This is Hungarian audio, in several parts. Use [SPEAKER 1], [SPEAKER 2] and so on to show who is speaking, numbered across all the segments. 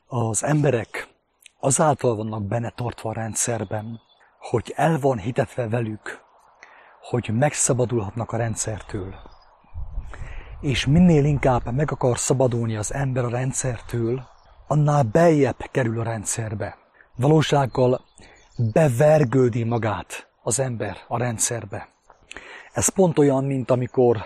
[SPEAKER 1] Az emberek azáltal vannak benne tartva a rendszerben, hogy el van hitetve velük, hogy megszabadulhatnak a rendszertől. És minél inkább meg akar szabadulni az ember a rendszertől, annál beljebb kerül a rendszerbe. Valósággal bevergődi magát az ember a rendszerbe. Ez pont olyan, mint amikor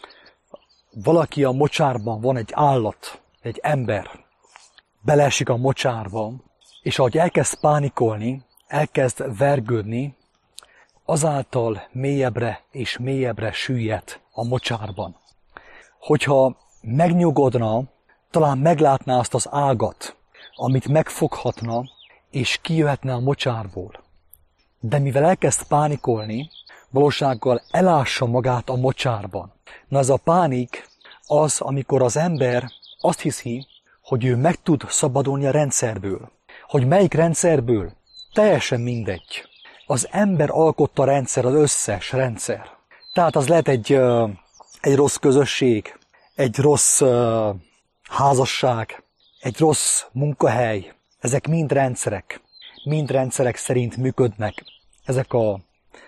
[SPEAKER 1] valaki a mocsárban, van egy állat, egy ember, beleesik a mocsárba, és ahogy elkezd pánikolni, elkezd vergődni, azáltal mélyebbre és mélyebbre süllyed a mocsárban. Hogyha megnyugodna, talán meglátná azt az ágat, amit megfoghatna, és kijöhetne a mocsárból. De mivel elkezd pánikolni, valósággal elássa magát a mocsárban. Na ez a pánik az, amikor az ember azt hiszi, hogy ő meg tud szabadulni a rendszerből. Hogy melyik rendszerből? Teljesen mindegy. Az ember alkotta rendszer, az összes rendszer. Tehát az lehet egy rossz közösség, egy rossz házasság, egy rossz munkahely. Ezek mind rendszerek szerint működnek ezek a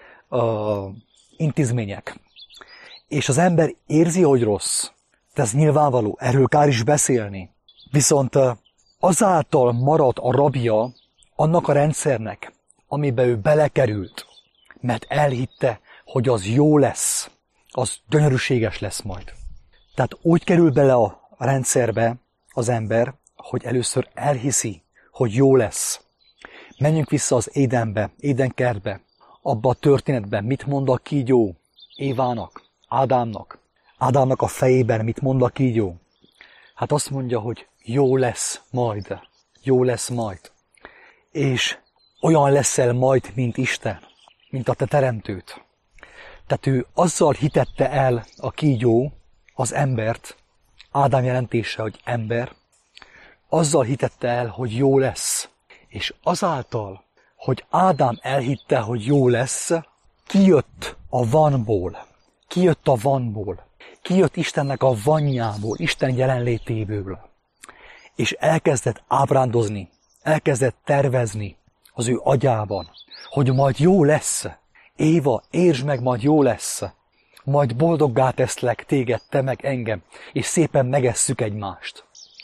[SPEAKER 1] intézmények. És az ember érzi, hogy rossz. De ez nyilvánvaló, erről kár is beszélni. Viszont azáltal marad a rabja annak a rendszernek, amiben ő belekerült, mert elhitte, hogy az jó lesz, az gyönyörűséges lesz majd. Tehát úgy kerül bele a rendszerbe az ember, hogy először elhiszi, hogy jó lesz. Menjünk vissza az Édenbe, Édenkertbe, abba a történetben, mit mond a kígyó Évának, Ádámnak. Ádámnak a fejében mit mond a kígyó? Hát azt mondja, hogy jó lesz majd, jó lesz majd. És olyan leszel majd, mint Isten, mint a te teremtőt. Tehát ő azzal hitette el a kígyó az embert, Ádám jelentése, hogy ember, azzal hitette el, hogy jó lesz. És azáltal, hogy Ádám elhitte, hogy jó lesz, kijött a vanból. Kijött Istennek a vanjából, Isten jelenlétéből. És elkezdett ábrándozni, elkezdett tervezni az ő agyában, hogy majd jó lesz. Éva, értsd meg, majd jó lesz. Majd boldoggá teszlek téged, te meg engem, és szépen megesszük egymást.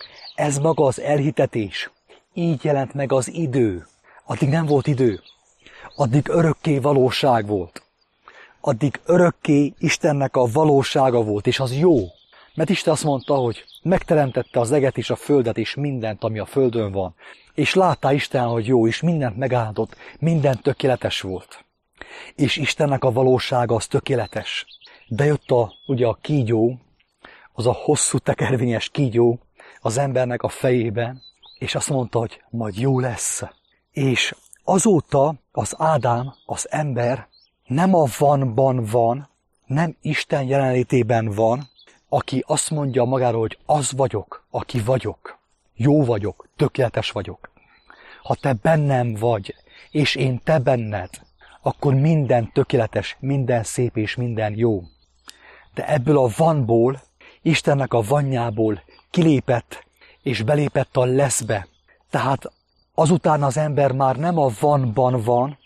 [SPEAKER 1] Ez maga az elhitetés. Így jelent meg az idő. Addig nem volt idő. Addig örökké valóság volt. Addig örökké Istennek a valósága volt, és az jó. Mert Isten azt mondta, hogy megteremtette az eget és a földet, és mindent, ami a földön van. És látta Isten, hogy jó, és mindent megáldott, minden tökéletes volt. És Istennek a valósága az tökéletes. De jött ugye a kígyó, az a hosszú tekervényes kígyó az embernek a fejében, és azt mondta, hogy majd jó lesz. És azóta az Ádám, az ember nem a vanban van, nem Isten jelenlétében van, aki azt mondja magáról, hogy az vagyok, aki vagyok. Jó vagyok, tökéletes vagyok. Ha te bennem vagy, és én te benned, akkor minden tökéletes, minden szép és minden jó. De ebből a vanból, Istennek a vanjából kilépett, és belépett a leszbe. Tehát azután az ember már nem a vanban van,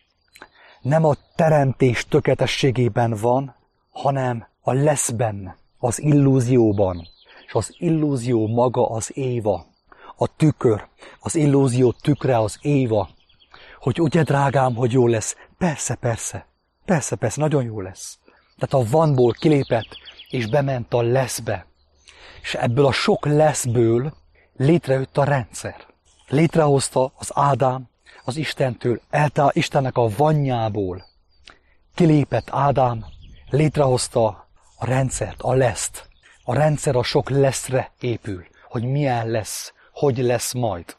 [SPEAKER 1] nem a teremtés tökéletességében van, hanem a leszben, az illúzióban. És az illúzió maga az Éva, a tükör, az illúzió tükre az Éva. Hogy ugye drágám, hogy jó lesz? Persze, nagyon jó lesz. Tehát a vanból kilépett, és bement a leszbe. És ebből a sok leszből létrejött a rendszer. Létrehozta az Ádám az Istentől, Istennek a vanjából. Kilépett Ádám, létrehozta a rendszert, a leszt. A rendszer a sok leszre épül, hogy milyen lesz, hogy lesz majd.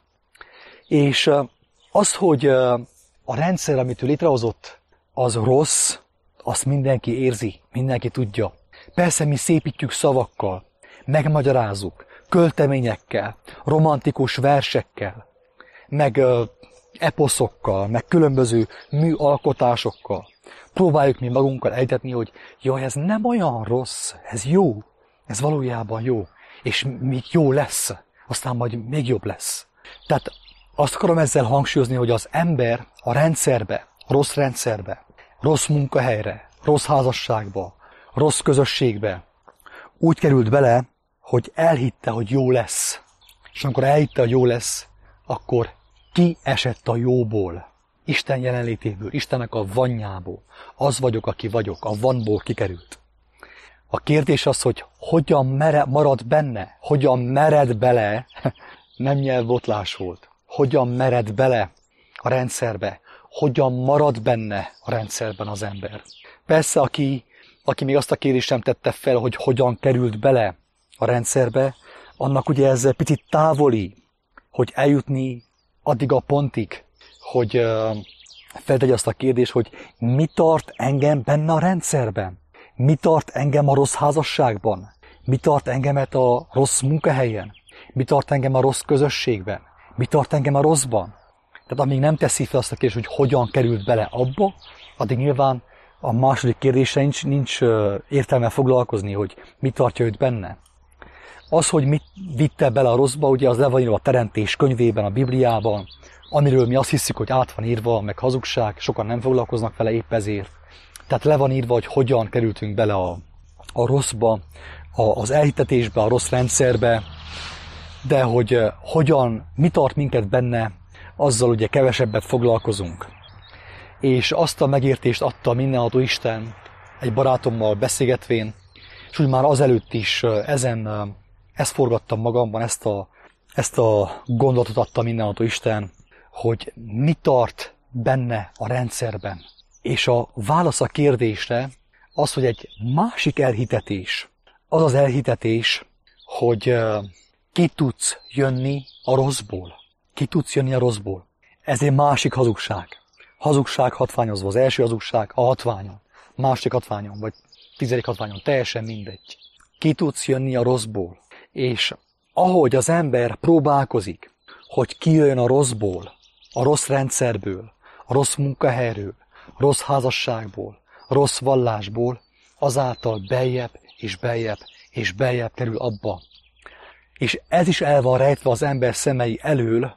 [SPEAKER 1] És az, hogy a rendszer, amit ő létrehozott, az rossz, azt mindenki érzi, mindenki tudja. Persze mi szépítjük szavakkal, megmagyarázzuk, költeményekkel, romantikus versekkel, meg eposzokkal, meg különböző műalkotásokkal. Próbáljuk mi magunkkal elhitetni, hogy jaj, ez nem olyan rossz, ez jó, ez valójában jó, és még jó lesz, aztán majd még jobb lesz. Tehát azt akarom ezzel hangsúlyozni, hogy az ember a rendszerbe, rossz munkahelyre, rossz házasságba, rossz közösségbe úgy került bele, hogy elhitte, hogy jó lesz. És amikor elhitte, hogy jó lesz, akkor kiesett a jóból, Isten jelenlétéből, Istennek a vanjából. Az vagyok, aki vagyok, a vanból kikerült. A kérdés az, hogy hogyan marad benne, hogyan mered bele, nem nyelvbotlás volt, hogyan mered bele a rendszerbe, hogyan marad benne a rendszerben az ember. Persze, aki még azt a kérdést sem tette fel, hogy hogyan került bele a rendszerbe, annak ugye ez picit távoli, hogy eljutni addig a pontig, hogy feltegye azt a kérdést, hogy mi tart engem benne a rendszerben? Mi tart engem a rossz házasságban? Mi tart engemet a rossz munkahelyen? Mi tart engem a rossz közösségben? Mi tart engem a rosszban? Tehát amíg nem teszi fel azt a kérdést, hogy hogyan került bele abba, addig nyilván a második kérdésre nincs értelme foglalkozni, hogy mi tartja őt benne. Az, hogy mit vitte bele a rosszba, ugye az le van írva a Teremtés könyvében, a Bibliában, amiről mi azt hiszük, hogy át van írva, meg hazugság, sokan nem foglalkoznak vele épp ezért. Tehát le van írva, hogy hogyan kerültünk bele a rosszba, az elhitetésbe, a rossz rendszerbe, de hogy mi tart minket benne, azzal ugye kevesebbet foglalkozunk. És azt a megértést adta mindenható Isten egy barátommal beszélgetvén, és úgy már azelőtt is ezt forgattam magamban, ezt a gondolatot adta mindenható Isten, hogy mi tart benne a rendszerben. És a válasz a kérdésre az, hogy egy másik elhitetés, az az elhitetés, hogy ki tudsz jönni a rosszból. Ki tudsz jönni a rosszból. Ez egy másik hazugság. Hazugság hatványozva. Az első hazugság a hatványon, második hatványon, vagy 10. hatványon, teljesen mindegy. Ki tudsz jönni a rosszból. És ahogy az ember próbálkozik, hogy kijöjjön a rosszból, a rossz rendszerből, a rossz munkahelyről, a rossz házasságból, a rossz vallásból, azáltal beljebb és beljebb és beljebb kerül abba. És ez is el van rejtve az ember szemei elől,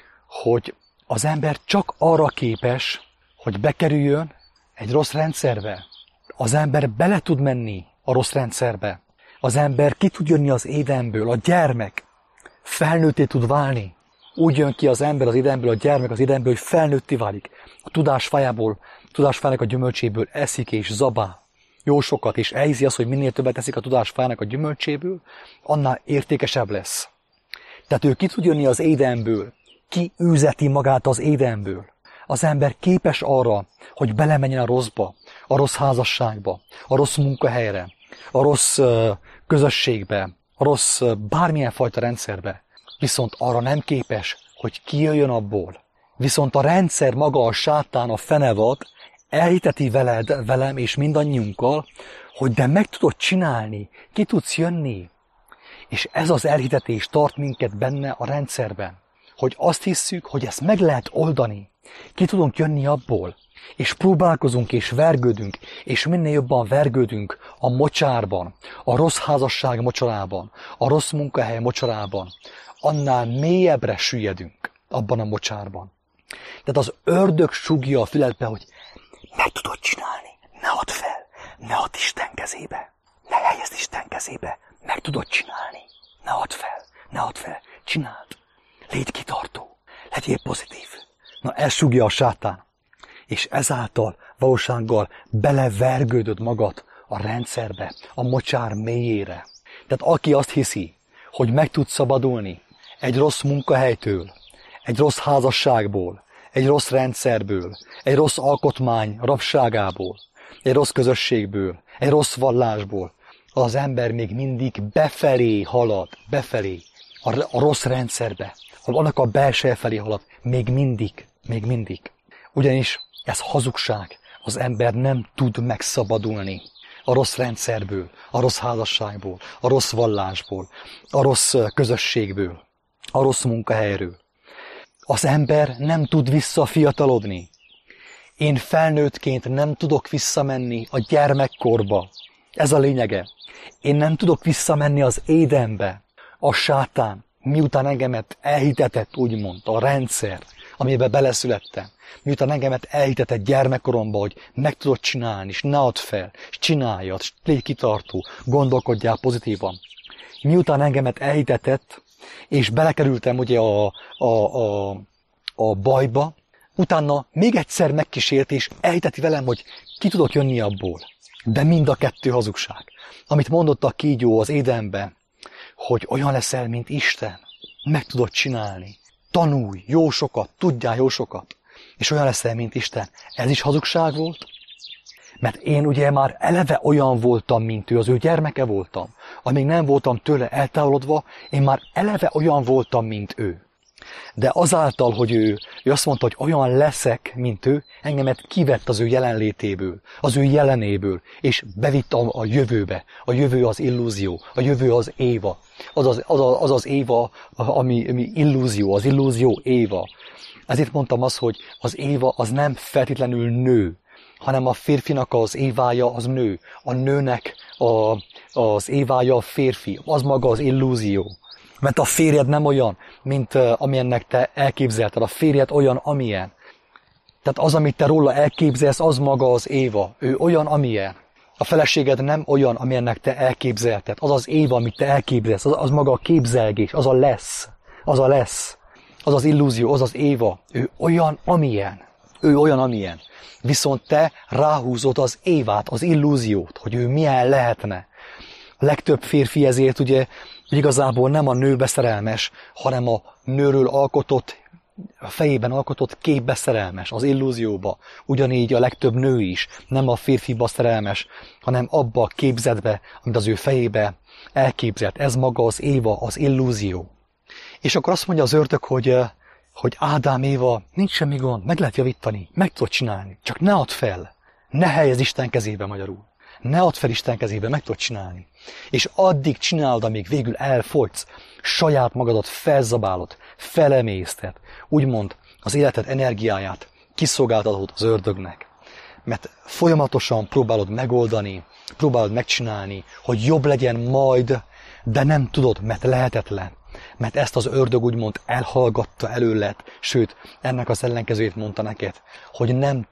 [SPEAKER 1] hogy az ember csak arra képes, hogy bekerüljön egy rossz rendszerbe. Az ember bele tud menni a rossz rendszerbe. Az ember ki tud jönni az édenből, a gyermek felnőtté tud válni. Úgy jön ki az ember az édenből, a gyermek az édenből, hogy felnőtté válik. A tudásfájának a gyümölcséből eszik és zabál jó sokat, és elhiszi azt, hogy minél többet eszik a tudásfájának a gyümölcséből, annál értékesebb lesz. Tehát ő ki tud jönni az édenből, ki űzeti magát az édenből. Az ember képes arra, hogy belemenjen a rosszba, a rossz házasságba, a rossz munkahelyre, a rossz közösségbe, a rossz bármilyen fajta rendszerbe. Viszont arra nem képes, hogy kijöjjön abból. Viszont a rendszer maga, a sátán, a fenevad elhiteti velem és mindannyiunkkal, hogy de meg tudod csinálni, ki tudsz jönni. És ez az elhitetés tart minket benne a rendszerben. Hogy azt hisszük, hogy ezt meg lehet oldani. Ki tudunk jönni abból. És próbálkozunk és vergődünk, és minél jobban vergődünk a mocsárban, a rossz házasság mocsarában, a rossz munkahely mocsarában, annál mélyebbre süllyedünk abban a mocsárban. Tehát az ördög sugja a füledbe, hogy meg tudod csinálni, ne add fel, ne add Isten kezébe, ne helyezd Isten kezébe, meg tudod csinálni, ne add fel, csináld, légy kitartó, legyél pozitív. Na, ez sugja a sátán. És ezáltal valósággal belevergődöd magad a rendszerbe, a mocsár mélyére. Tehát aki azt hiszi, hogy meg tud szabadulni egy rossz munkahelytől, egy rossz házasságból, egy rossz rendszerből, egy rossz alkotmány rabságából, egy rossz közösségből, egy rossz vallásból, az ember még mindig befelé halad, a rossz rendszerbe, annak a belseje felé halad, még mindig. Ugyanis ez hazugság, az ember nem tud megszabadulni a rossz rendszerből, a rossz házasságból, a rossz vallásból, a rossz közösségből, a rossz munkahelyről. Az ember nem tud visszafiatalodni. Én felnőttként nem tudok visszamenni a gyermekkorba. Ez a lényege. Én nem tudok visszamenni az édenbe. A sátán miután engemet elhitetett, úgymond, a rendszer, amiben beleszülettem, miután engemet elhitetett gyermekkoromba, hogy meg tudod csinálni, és ne add fel, és csináljad, és légy kitartó, gondolkodjál pozitívan. Miután engemet elhitetett, és belekerültem ugye a bajba, utána még egyszer megkísért, és elhiteti velem, hogy ki tudok jönni abból. De mind a kettő hazugság. Amit mondott a kígyó az Édenben, hogy olyan leszel, mint Isten, meg tudod csinálni, tanulj jó sokat, tudjál jó sokat, és olyan leszel, mint Isten. Ez is hazugság volt? Mert én ugye már eleve olyan voltam, mint ő, az ő gyermeke voltam. Amíg nem voltam tőle eltávolodva, én már eleve olyan voltam, mint ő. De azáltal, hogy ő azt mondta, hogy olyan leszek, mint ő, engemet kivett az ő jelenlétéből, az ő jelenéből, és bevitt a jövőbe. A jövő az illúzió, a jövő az Éva. Az az Éva, ami illúzió, az illúzió Éva. Ezért mondtam azt, hogy az Éva az nem feltétlenül nő, hanem a férfinak az Évája az nő. A nőnek az Évája a férfi, az maga az illúzió. Mert a férjed nem olyan, mint amilyennek te elképzelted. A férjed olyan, amilyen. Tehát az, amit te róla elképzelsz, az maga az Éva. Ő olyan, amilyen. A feleséged nem olyan, amilyennek te elképzelted. Az az Éva, amit te elképzelsz. Az maga a képzelgés. Az a lesz. Az a lesz. Az az illúzió. Az az Éva. Ő olyan, amilyen. Ő olyan, amilyen. Viszont te ráhúzod az Évát, az illúziót, hogy ő milyen lehetne. A legtöbb férfi ezért ugye igazából nem a nőbe szerelmes, hanem a nőről alkotott, a fejében alkotott képbe szerelmes, az illúzióba. Ugyanígy a legtöbb nő is nem a férfiba szerelmes, hanem abba a képzetbe, amit az ő fejébe elképzelt. Ez maga az Éva, az illúzió. És akkor azt mondja az ördög, hogy Ádám, Éva, nincs semmi gond, meg lehet javítani, meg tudod csinálni, csak ne add fel, ne helyezd Isten kezébe magyarul. Ne add fel Isten kezébe, meg tudod csinálni. És addig csinálod, amíg végül elfogysz, saját magadat felzabálod, felemészted, úgymond az életed energiáját kiszolgáltatod az ördögnek. Mert folyamatosan próbálod megoldani, próbálod megcsinálni, hogy jobb legyen majd, de nem tudod, mert lehetetlen. Mert ezt az ördög úgymond elhallgatta előled, sőt, ennek az ellenkezőjét mondta neked, hogy nem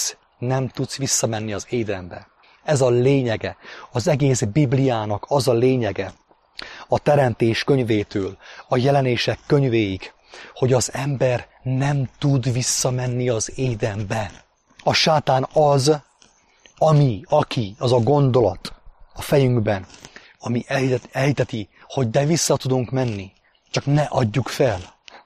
[SPEAKER 1] tudsz visszamenni az Édenbe. Ez a lényege, az egész Bibliának az a lényege, a Teremtés könyvétől, a Jelenések könyvéig, hogy az ember nem tud visszamenni az Édenbe. A sátán az, aki, az a gondolat a fejünkben, ami elhiteti, hogy de vissza tudunk menni, csak ne adjuk fel.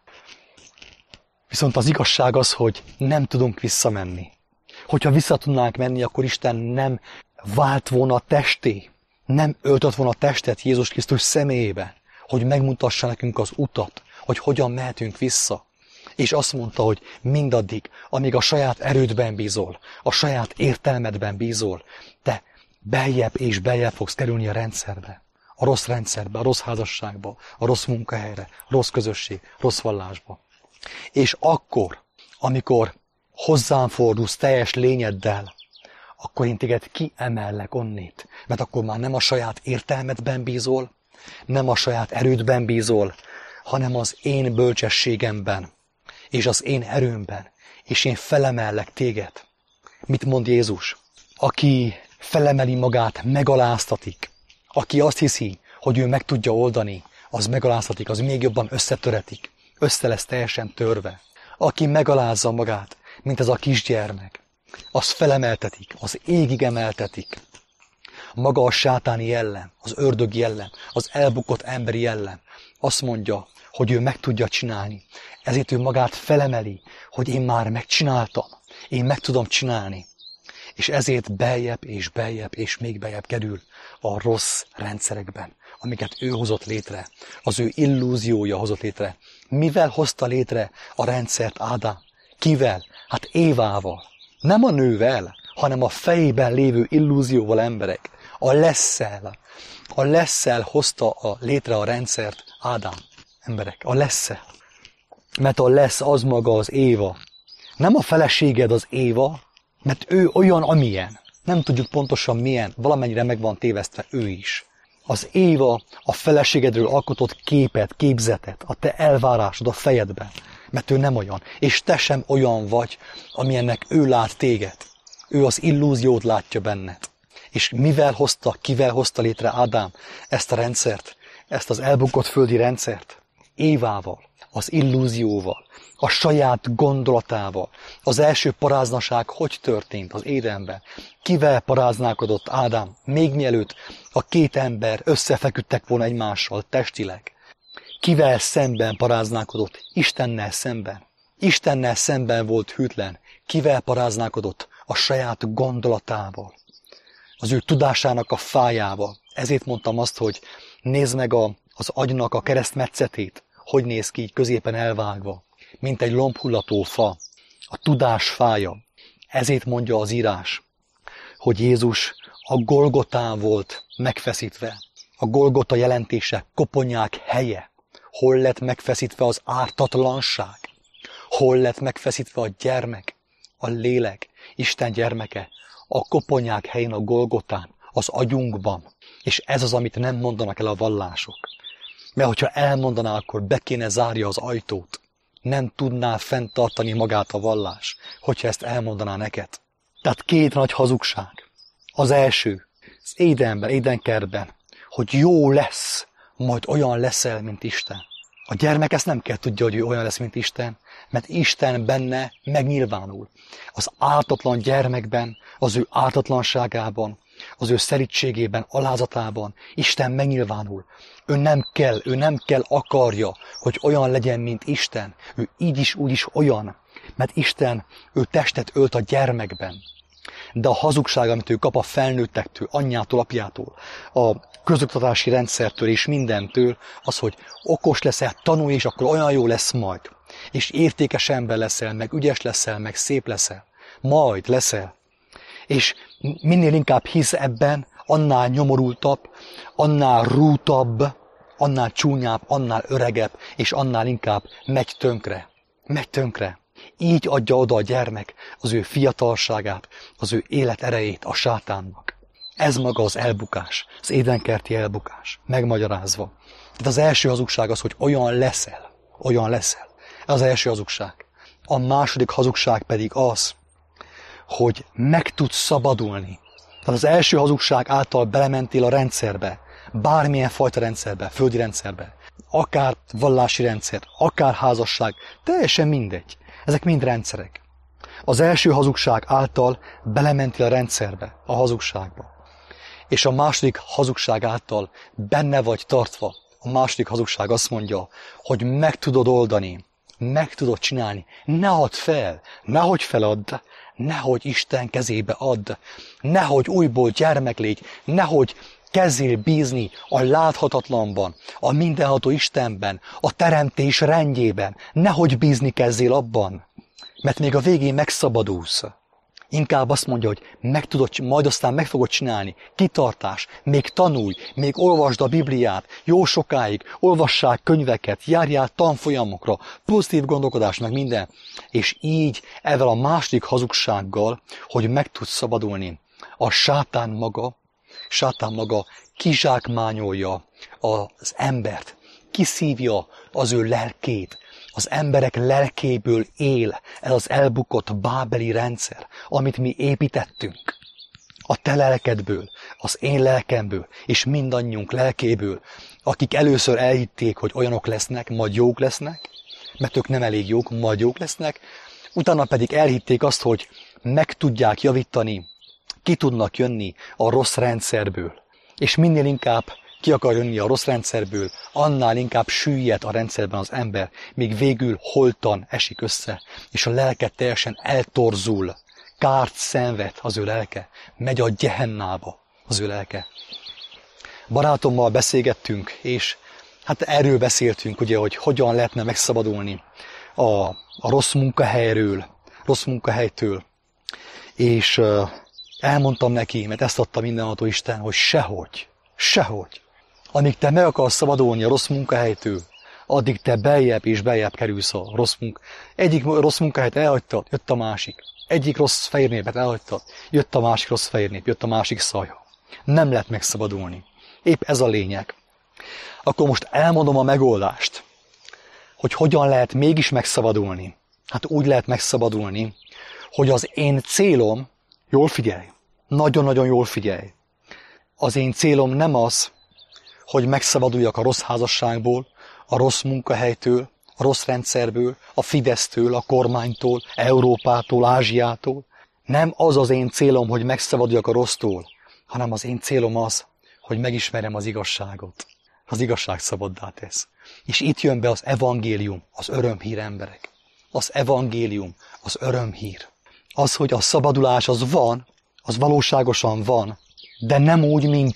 [SPEAKER 1] Viszont az igazság az, hogy nem tudunk visszamenni. Hogyha vissza tudnánk menni, akkor Isten nem vált volna testé, nem öltött volna testet Jézus Krisztus személyébe, hogy megmutassa nekünk az utat, hogy hogyan mehetünk vissza. És azt mondta, hogy mindaddig, amíg a saját erődben bízol, a saját értelmedben bízol, te beljebb és beljebb fogsz kerülni a rendszerbe. A rossz rendszerbe, a rossz házasságba, a rossz munkahelyre, a rossz közösség, rossz vallásba. És akkor, amikor hozzám fordulsz teljes lényeddel, akkor én téged kiemellek onnét. Mert akkor már nem a saját értelmedben bízol, nem a saját erődben bízol, hanem az én bölcsességemben, és az én erőmben, és én felemellek téged. Mit mond Jézus? Aki felemeli magát, megaláztatik. Aki azt hiszi, hogy ő meg tudja oldani, az megaláztatik, az még jobban összetöretik. Össze lesz teljesen törve. Aki megalázza magát, mint ez a kisgyermek, az felemeltetik, az égig emeltetik. Maga a sátáni jellem, az ördögi jellem, az elbukott emberi jellem azt mondja, hogy ő meg tudja csinálni. Ezért ő magát felemeli, hogy én már megcsináltam, én meg tudom csinálni. És ezért beljebb és még beljebb kerül a rossz rendszerekben, amiket ő hozott létre, az ő illúziója hozott létre. Mivel hozta létre a rendszert Ádám? Kivel? Hát Évával. Nem a nővel, hanem a fejében lévő illúzióval emberek. A lesszel hozta létre a rendszert Ádám. Emberek, a lesszel. Mert a lesz az maga az Éva. Nem a feleséged az Éva, mert ő olyan, amilyen. Nem tudjuk pontosan milyen, valamennyire meg van tévesztve ő is. Az Éva a feleségedről alkotott képet, képzetet, a te elvárásod a fejedben, mert ő nem olyan, és te sem olyan vagy, amilyennek ő lát téged. Ő az illúziót látja benned. És kivel hozta létre Ádám ezt a rendszert, ezt az elbukott földi rendszert? Évával, az illúzióval, a saját gondolatával. Az első paráznaság hogy történt az Édenben? Kivel paráználkodott Ádám, még mielőtt a két ember összefeküdtek volna egymással testileg? Kivel szemben paráználkodott? Istennel szemben. Istennel szemben volt hűtlen. Kivel paráználkodott? A saját gondolatával. Az ő tudásának a fájával. Ezért mondtam azt, hogy nézd meg az agynak a keresztmetszetét, hogy néz ki így középen elvágva, mint egy lombhullató fa. A tudás fája. Ezért mondja az írás, hogy Jézus a Golgotán volt megfeszítve. A Golgota jelentése koponyák helye. Hol lett megfeszítve az ártatlanság? Hol lett megfeszítve a gyermek, a lélek, Isten gyermeke? A koponyák helyén, a Golgotán, az agyunkban. És ez az, amit nem mondanak el a vallások. Mert hogyha elmondaná, akkor be kéne zárja az ajtót. Nem tudná fenntartani magát a vallás, hogyha ezt elmondaná neked. Tehát két nagy hazugság. Az első, az Édenben, Édenkertben, hogy jó lesz, majd olyan leszel, mint Isten. A gyermek ezt nem kell tudja, hogy ő olyan lesz, mint Isten, mert Isten benne megnyilvánul. Az ártatlan gyermekben, az ő ártatlanságában, az ő szerítségében, alázatában Isten megnyilvánul. Ő nem kell akarja, hogy olyan legyen, mint Isten. Ő így is, úgy is olyan, mert Isten, ő testet ölt a gyermekben. De a hazugság, amit ő kap a felnőttektől, anyjától, apjától, a közoktatási rendszertől és mindentől, az, hogy okos leszel, tanulj, és akkor olyan jó lesz majd. És értékes ember leszel, meg ügyes leszel, meg szép leszel. Majd leszel. És minél inkább hisz ebben, annál nyomorultabb, annál rútabb, annál csúnyább, annál öregebb, és annál inkább megy tönkre. Megy tönkre. Így adja oda a gyermek az ő fiatalságát, az ő élet erejét a sátánnak. Ez maga az elbukás, az édenkerti elbukás, megmagyarázva. Tehát az első hazugság az, hogy olyan leszel. Olyan leszel. Ez az első hazugság. A második hazugság pedig az, hogy meg tudsz szabadulni. Tehát az első hazugság által belementél a rendszerbe, bármilyen fajta rendszerbe, földi rendszerbe, akár vallási rendszer, akár házasság, teljesen mindegy. Ezek mind rendszerek. Az első hazugság által belementél a rendszerbe, a hazugságba. És a második hazugság által benne vagy tartva. A második hazugság azt mondja, hogy meg tudod oldani, meg tudod csinálni. Ne add fel, nehogy feladd, nehogy Isten kezébe add, nehogy újból gyermek légy, nehogy kezdjél bízni a láthatatlanban, a mindenható Istenben, a teremtés rendjében, nehogy bízni kezdjél abban, mert még a végén megszabadulsz. Inkább azt mondja, hogy majd aztán meg fogod csinálni. Kitartás, még tanulj, még olvasd a Bibliát, jó sokáig, olvassál könyveket, járjál tanfolyamokra, pozitív gondolkodás, meg minden. És így, ezzel a második hazugsággal, hogy meg tudsz szabadulni, a sátán maga kizsákmányolja az embert, kiszívja az ő lelkét, az emberek lelkéből él ez az elbukott bábeli rendszer, amit mi építettünk. A te lelkedből, az én lelkemből, és mindannyiunk lelkéből, akik először elhitték, hogy olyanok lesznek, majd jók lesznek, mert ők nem elég jók, majd jók lesznek, utána pedig elhitték azt, hogy meg tudják javítani, ki tudnak jönni a rossz rendszerből. És minél inkább ki akar jönni a rossz rendszerből, annál inkább süllyed a rendszerben az ember, míg végül holtan esik össze, és a lelke teljesen eltorzul, kárt szenved az ő lelke, megy a Gehennába az ő lelke. Barátommal beszélgettünk, és hát erről beszéltünk, ugye, hogy hogyan lehetne megszabadulni a rossz munkahelytől, és elmondtam neki, mert ezt adta mindenható Isten, hogy sehogy. Amíg te meg akarsz szabadulni a rossz munkahelytől, addig te beljebb és beljebb kerülsz a rossz Egyik rossz munkahelyet elhagytad, jött a másik. Egyik rossz fehérnépet elhagytad, jött a másik rossz fehérnép, jött a másik szajha. Nem lehet megszabadulni. Épp ez a lényeg. Akkor most elmondom a megoldást, hogy hogyan lehet mégis megszabadulni. Hát úgy lehet megszabadulni, hogy az én célom, jól figyelj, nagyon-nagyon jól figyelj, az én célom nem az, hogy megszabaduljak a rossz házasságból, a rossz munkahelytől, a rossz rendszerből, a Fidesztől, a kormánytól, Európától, Ázsiától. Nem az az én célom, hogy megszabaduljak a rossztól, hanem az én célom az, hogy megismerjem az igazságot. Az igazság szabaddá tesz. És itt jön be az evangélium, az örömhír, emberek. Az evangélium, az örömhír. Az, hogy a szabadulás az van, az valóságosan van, de nem úgy,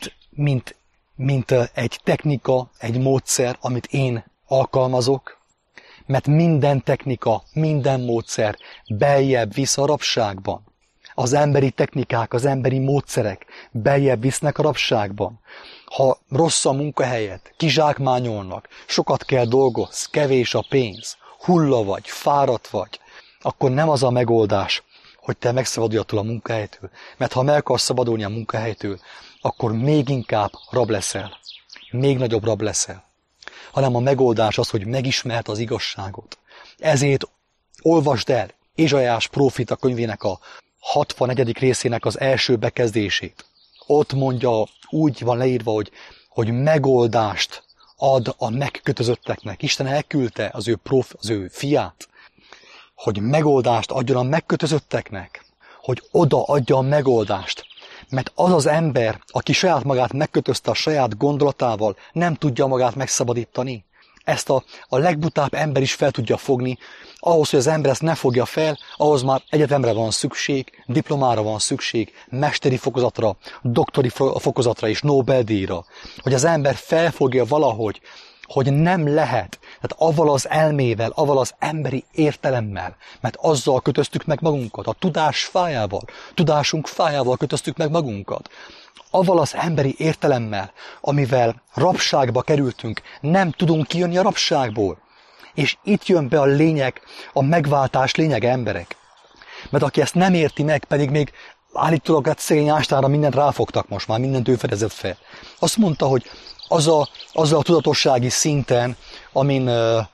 [SPEAKER 1] mint egy technika, egy módszer, amit én alkalmazok, mert minden technika, minden módszer beljebb visz a rabságban. Az emberi technikák, az emberi módszerek beljebb visznek a rabságban. Ha rossz a munkahelyed, kizsákmányolnak, sokat kell dolgozni, kevés a pénz, hulla vagy, fáradt vagy, akkor nem az a megoldás, hogy te megszabadulj attól a munkahelytől. Mert ha meg akarsz szabadulni a munkahelytől, akkor még inkább rab leszel. Még nagyobb rab leszel. Hanem a megoldás az, hogy megismerd az igazságot. Ezért olvasd el Ézsaiás prófita könyvének a 64. részének az első bekezdését. Ott mondja, úgy van leírva, hogy megoldást ad a megkötözötteknek. Isten elküldte az ő fiát, hogy megoldást adjon a megkötözötteknek, hogy oda adja a megoldást. Mert az az ember, aki saját magát megkötözte a saját gondolatával, nem tudja magát megszabadítani. Ezt a legbutább ember is fel tudja fogni. Ahhoz, hogy az ember ezt ne fogja fel, ahhoz már egyetemre van szükség, diplomára van szükség, mesteri fokozatra, doktori fokozatra és Nobel-díjra. Hogy az ember felfogja valahogy, hogy nem lehet, tehát avval az elmével, avval az emberi értelemmel, mert azzal kötöztük meg magunkat, a tudásunk fájával kötöztük meg magunkat. Avval az emberi értelemmel, amivel rabságba kerültünk, nem tudunk kijönni a rabságból. És itt jön be a lényeg, a megváltás lényege, emberek. Mert aki ezt nem érti meg, pedig még állítólag hát szegény Ástánra mindent ráfogtak most már, mindent ő fedezett fel. Azt mondta, hogy azzal a tudatossági szinten, amin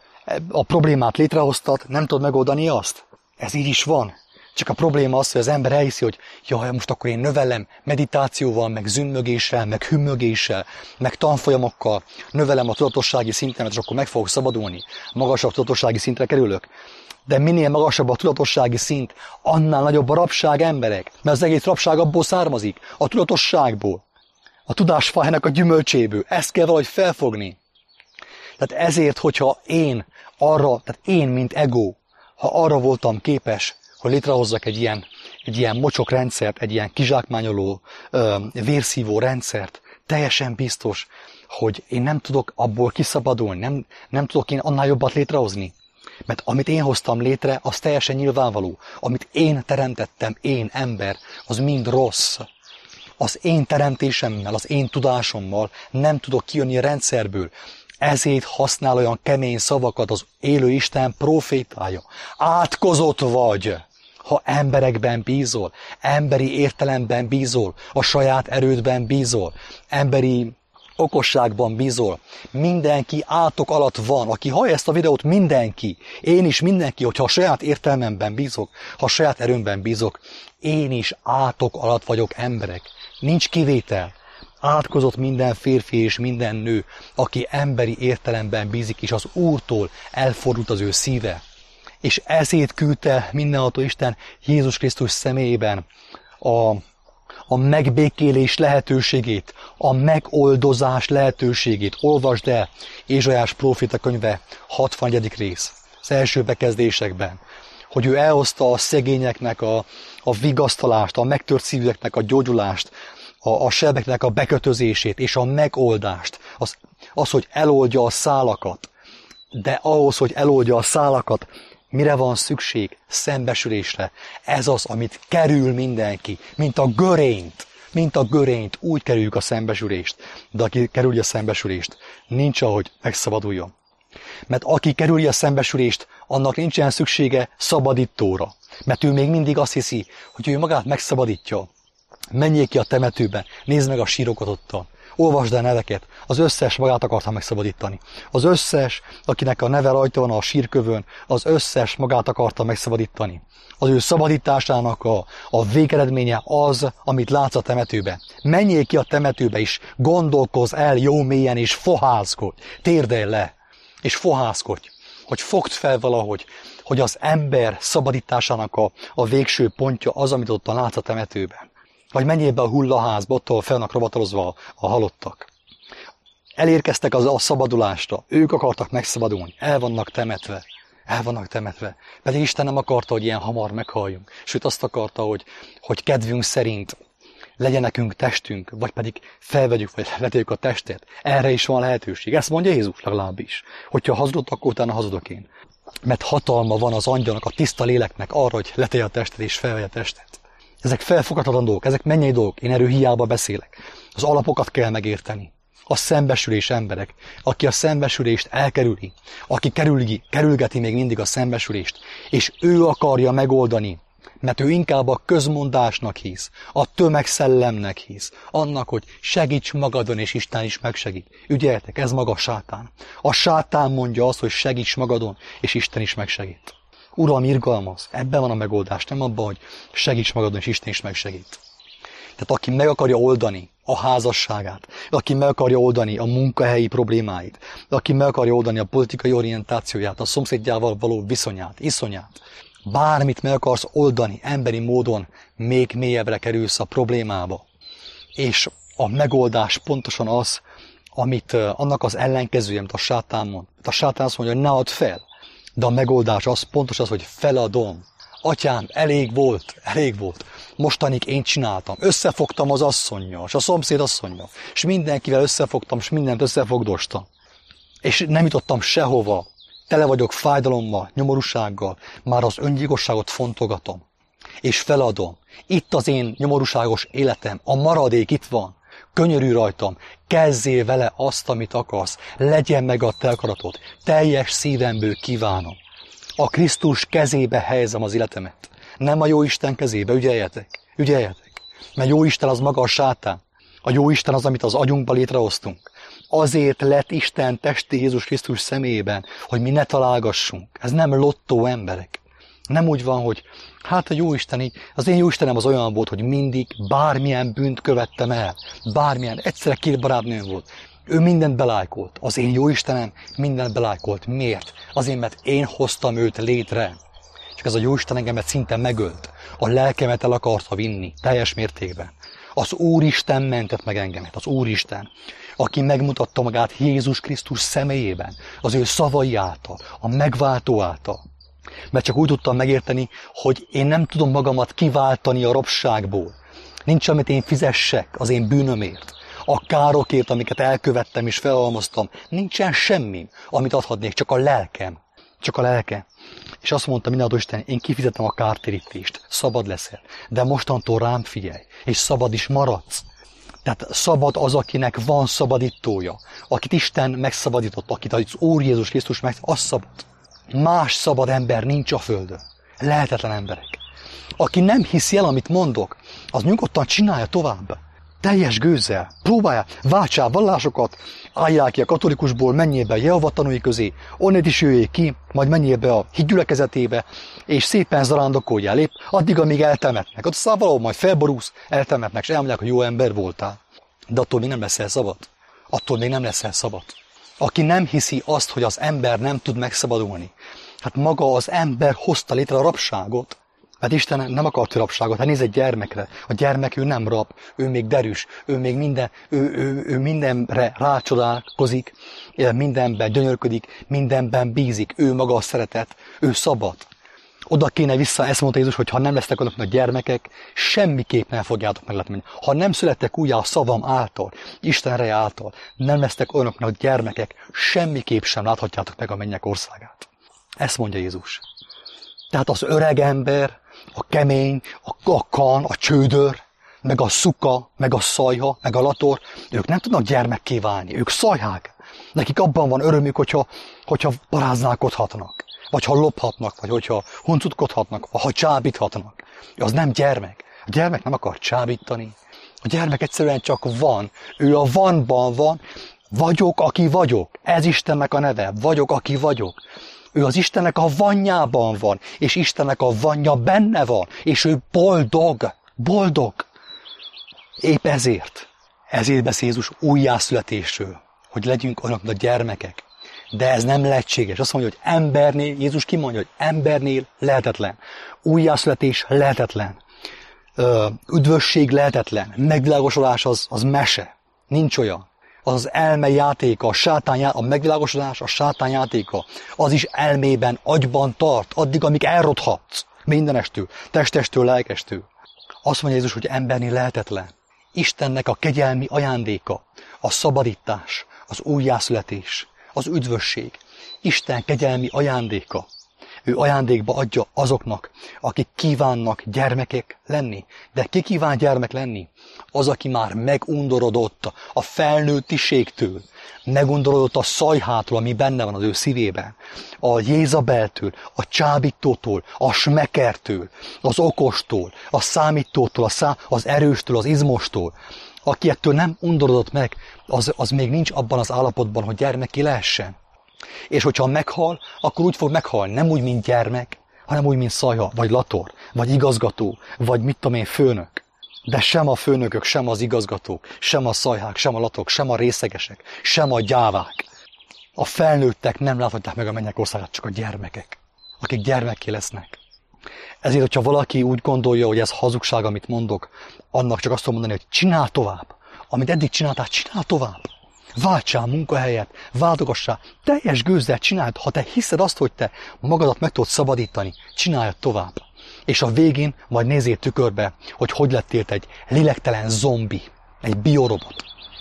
[SPEAKER 1] a problémát létrehoztat, nem tudod megoldani azt. Ez így is van. Csak a probléma az, hogy az ember elhiszi, hogy jaj, most akkor én növelem meditációval, meg zümmögéssel, meg hümmögéssel, meg tanfolyamokkal, növelem a tudatossági szintemet, és akkor meg fogok szabadulni. Magasabb tudatossági szintre kerülök. De minél magasabb a tudatossági szint, annál nagyobb a rabság, emberek. Mert az egész rabság abból származik, a tudatosságból. A tudásfájának a gyümölcséből. Ezt kell valahogy felfogni. Tehát ezért, hogyha én, mint ego, ha arra voltam képes, hogy létrehozzak egy ilyen mocsokrendszert, egy ilyen kizsákmányoló, vérszívó rendszert, teljesen biztos, hogy én nem tudok abból kiszabadulni, nem tudok én annál jobbat létrehozni. Mert amit én hoztam létre, az teljesen nyilvánvaló. Amit én teremtettem, én ember, az mind rossz. Az én teremtésemmel, az én tudásommal nem tudok kijönni a rendszerből. Ezért használ olyan kemény szavakat az élő Isten profétája. Átkozott vagy, ha emberekben bízol, emberi értelemben bízol, a saját erődben bízol, emberi okosságban bízol. Mindenki átok alatt van. Aki hallja ezt a videót, mindenki, én is mindenki, hogyha a saját értelmemben bízok, ha a saját erőmben bízok, én is átok alatt vagyok, emberek. Nincs kivétel. Átkozott minden férfi és minden nő, aki emberi értelemben bízik, és az Úrtól elfordult az ő szíve. És ezért küldte mindenható Isten Jézus Krisztus személyében a megbékélés lehetőségét, a megoldozás lehetőségét. Olvasd el Ézsaiás próféta könyve 61. rész, az első bekezdésekben, hogy ő elhozta a szegényeknek a vigasztalást, a megtört szívűeknek a gyógyulást, a sebeknek a bekötözését és a megoldást. Az, hogy eloldja a szálakat. De ahhoz, hogy eloldja a szálakat, mire van szükség? Szembesülésre. Ez az, amit kerül mindenki, mint a görényt, úgy kerüljük a szembesülést. De aki kerülje a szembesülést, nincs ahogy megszabaduljon. Mert aki kerüli a szembesülést, annak nincsen szüksége szabadítóra. Mert ő még mindig azt hiszi, hogy ő magát megszabadítja. Menjél ki a temetőbe, nézd meg a sírokat ottan. Olvasd el neveket. Az összes magát akarta megszabadítani. Az összes, akinek a neve rajta van a sírkövön, az összes magát akarta megszabadítani. Az ő szabadításának a végeredménye az, amit látsz a temetőbe. Menjél ki a temetőbe is, gondolkozz el jó mélyen, és fohászkodj. Térdelj le, és fohászkodj, hogy fogd fel valahogy, hogy az ember szabadításának a végső pontja az, amit ott látsz a temetőben. Vagy menjél be a hullaházba, ott fel vannak rovatalozva a halottak. Elérkeztek a szabadulásra, ők akartak megszabadulni, el vannak temetve. Pedig Isten nem akarta, hogy ilyen hamar meghalljunk. Sőt azt akarta, hogy kedvünk szerint legyen nekünk testünk, vagy pedig felvegyük, vagy letegyük a testet. Erre is van lehetőség. Ezt mondja Jézus legalábbis. Hogyha hazudott, akkor utána hazudok én. Mert hatalma van az angyalnak, a tiszta léleknek arra, hogy letegye a testet és felvegye a testet. Ezek felfoghatatlan dolgok, ezek mennyei dolgok. Én erről hiába beszélek. Az alapokat kell megérteni. A szembesülés emberek, aki a szembesülést elkerüli, aki kerülgeti még mindig a szembesülést, és ő akarja megoldani, mert ő inkább a közmondásnak hisz, a tömegszellemnek hisz, annak, hogy segíts magadon, és Isten is megsegít. Ügyeljetek, ez maga a sátán. A sátán mondja azt, hogy segíts magadon, és Isten is megsegít. Uram, irgalmaz, ebben van a megoldás, nem abban, hogy segíts magadon, és Isten is megsegít. Tehát aki meg akarja oldani a házasságát, aki meg akarja oldani a munkahelyi problémáit, aki meg akarja oldani a politikai orientációját, a szomszédjával való viszonyát, iszonyát, bármit meg akarsz oldani emberi módon, még mélyebbre kerülsz a problémába. És a megoldás pontosan az, amit annak az ellenkezője, amit a sátán mond. A sátán azt mondja, hogy ne add fel, de a megoldás az pontos az, hogy feladom. Atyám, elég volt. Mostanig én csináltam. Összefogtam az asszonnyal, és a szomszéd asszonnyal, és mindenkivel összefogtam, és mindent összefogdostam. És nem jutottam sehova. Tele vagyok fájdalommal, nyomorúsággal, már az öngyilkosságot fontolgatom. És feladom. Itt az én nyomorúságos életem, a maradék itt van. Könyörű rajtam, kezdjél vele azt, amit akarsz. Legyen meg a te akaratod. Teljes szívemből kívánom. A Krisztus kezébe helyezem az életemet. Nem a Jóisten kezébe, ügyeljetek. Mert Jóisten az maga a sátán. A Jóisten az, amit az agyunkba létrehoztunk. Azért lett Isten testi Jézus Krisztus személyében, hogy mi ne találgassunk. Ez nem lottó emberek. Nem úgy van, hogy hát a Jóisten így, az én Jóistenem az olyan volt, hogy mindig bármilyen bűnt követtem el. Bármilyen, egyszerre 2 barátnőm volt. Ő mindent belájkolt. Az én Jóistenem mindent belájkolt. Miért? Azért, mert én hoztam őt létre. És ez a Jóisten engemet szinte megölt. A lelkemet el akarta vinni, teljes mértékben. Az Úristen mentett meg engemet, az Úristen, aki megmutatta magát Jézus Krisztus személyében, az ő szavai által, a megváltó által. Mert csak úgy tudtam megérteni, hogy én nem tudom magamat kiváltani a rabságból. Nincs, amit én fizessek az én bűnömért. A károkért, amiket elkövettem és felhalmoztam, nincsen semmi, amit adhatnék, csak a lelkem. És azt mondta mindenható Isten, én kifizetem a kártérítést, szabad leszel, de mostantól rám figyelj, és szabad is maradsz. Tehát szabad az, akinek van szabadítója, akit Isten megszabadított, akit az Úr Jézus Krisztus az szabad. Más szabad ember nincs a földön. Lehetetlen emberek. Aki nem hiszi el, amit mondok, az nyugodtan csinálja tovább. Teljes gőzzel, próbálja, váltsál vallásokat, álljál ki a katolikusból, menjél be a Jehova tanúi közé, onnét is jöjjél ki, majd menjél be a hitgyülekezetébe, és szépen zarándokoljál épp, addig, amíg eltemetnek. Ott aztán valahol majd felborulsz, eltemetnek, és elmondják, hogy jó ember voltál. De attól még nem leszel szabad. Aki nem hiszi azt, hogy az ember nem tud megszabadulni, hát maga az ember hozta létre a rabságot. Hát Isten nem akart rabságot, hát nézz egy gyermekre. A gyermek ő nem rab, ő még derűs, ő még ő mindenre rácsodálkozik, mindenben gyönyörködik, mindenben bízik, ő maga a szeretet, ő szabad. Oda kéne vissza, ezt mondta Jézus, hogy ha nem lesznek olyanok a gyermekek, semmiképp nem fogjátok meglátni. Ha nem születtek újjá a szavam által, Isten ereje által, nem lesznek olyanoknak a gyermekek, semmiképp sem láthatjátok meg a mennyek országát. Ezt mondja Jézus. Tehát az öreg ember, a kemény, a kan, a csődör, meg a szuka, meg a szajha, meg a lator, ők nem tudnak gyermekké válni, ők szajhák. Nekik abban van örömük, hogyha paráználkodhatnak, vagy ha lophatnak, vagy hogyha huncutkodhatnak, vagy ha csábíthatnak. Az nem gyermek. A gyermek nem akar csábítani, A gyermek egyszerűen csak van. Ő a vanban van. Vagyok, aki vagyok. Ez Istennek a neve. Vagyok, aki vagyok. Ő az Istennek a vanjában van, és Istennek a vanja benne van, és ő boldog. Boldog. Épp ezért beszél Jézus újjászületésről, hogy legyünk olyanok, mint a gyermekek. De ez nem lehetséges. Azt mondja, hogy embernél, Jézus kimondja, hogy embernél lehetetlen. Újjászületés lehetetlen. Üdvösség lehetetlen. Megvilágosodás az mese. Nincs olyan. Az elme játéka, a megvilágosodás, a sátán játéka. Az is elmében, agyban tart, addig, amíg elrothatsz. Mindenestől, testestől, lelkestől. Azt mondja Jézus, hogy embernél lehetetlen. Istennek a kegyelmi ajándéka, a szabadítás, az újjászületés, az üdvösség. Isten kegyelmi ajándéka. Ő ajándékba adja azoknak, akik kívánnak gyermekek lenni. De ki kíván gyermek lenni? Az, aki már megundorodott a felnőttiségtől, megundorodott a szajhától, ami benne van az ő szívében, a Jézabeltől, a csábítótól, a smekertől, az okostól, a számítótól, az erőstől, az izmostól. Aki ettől nem undorodott meg, az még nincs abban az állapotban, hogy gyermeki lehessen. És hogyha meghal, akkor úgy fog meghalni, nem úgy, mint gyermek, hanem úgy, mint szajha, vagy lator, vagy igazgató, vagy mit tudom én, főnök. De sem a főnökök, sem az igazgatók, sem a szajhák, sem a latok, sem a részegesek, sem a gyávák. A felnőttek nem láthatják meg a mennyek országát, csak a gyermekek, akik gyermekké lesznek. Ezért, hogyha valaki úgy gondolja, hogy ez hazugság, amit mondok, annak csak azt tudom mondani, hogy csinál tovább. Amit eddig csináltál, csinál tovább. Váltsál munkahelyet, váltogassál, teljes gőzzel csináld, ha te hiszed azt, hogy te magadat meg tudod szabadítani, csináljad tovább. És a végén majd nézzél tükörbe, hogy lettél egy lélektelen zombi, egy biorobot.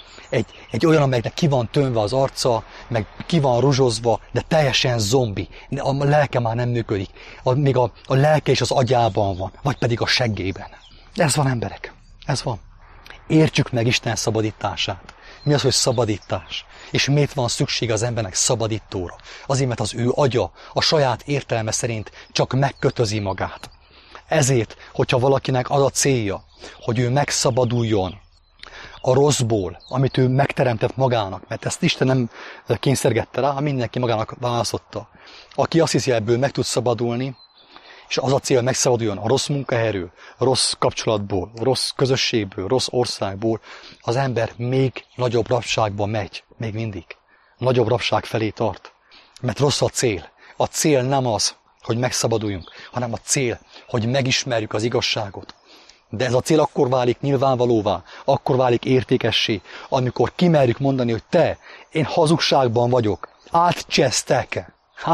[SPEAKER 1] Egy olyan, amelynek ki van tömve az arca, meg ki van ruzsozva, de teljesen zombi. A lelke már nem működik. Még a lelke is az agyában van, vagy pedig a seggében. Ez van, emberek. Ez van. Értsük meg Isten szabadítását. Mi az, hogy szabadítás? És miért van szükség az embernek szabadítóra? Azért, mert az ő agya a saját értelme szerint csak megkötözi magát. Ezért, hogyha valakinek az a célja, hogy ő megszabaduljon a rosszból, amit ő megteremtett magának, mert ezt Isten nem kényszergette rá, mindenki magának választotta. Aki azt hiszi, ebből meg tud szabadulni, és az a cél, hogy megszabaduljon a rossz munkahelyről, rossz kapcsolatból, rossz közösségből, rossz országból, az ember még nagyobb rabságba megy, még mindig. Nagyobb rabság felé tart. Mert rossz a cél. A cél nem az, hogy megszabaduljunk, hanem a cél, hogy megismerjük az igazságot. De ez a cél akkor válik nyilvánvalóvá, akkor válik értékessé, amikor kimerjük mondani, hogy én hazugságban vagyok, átcsesztek.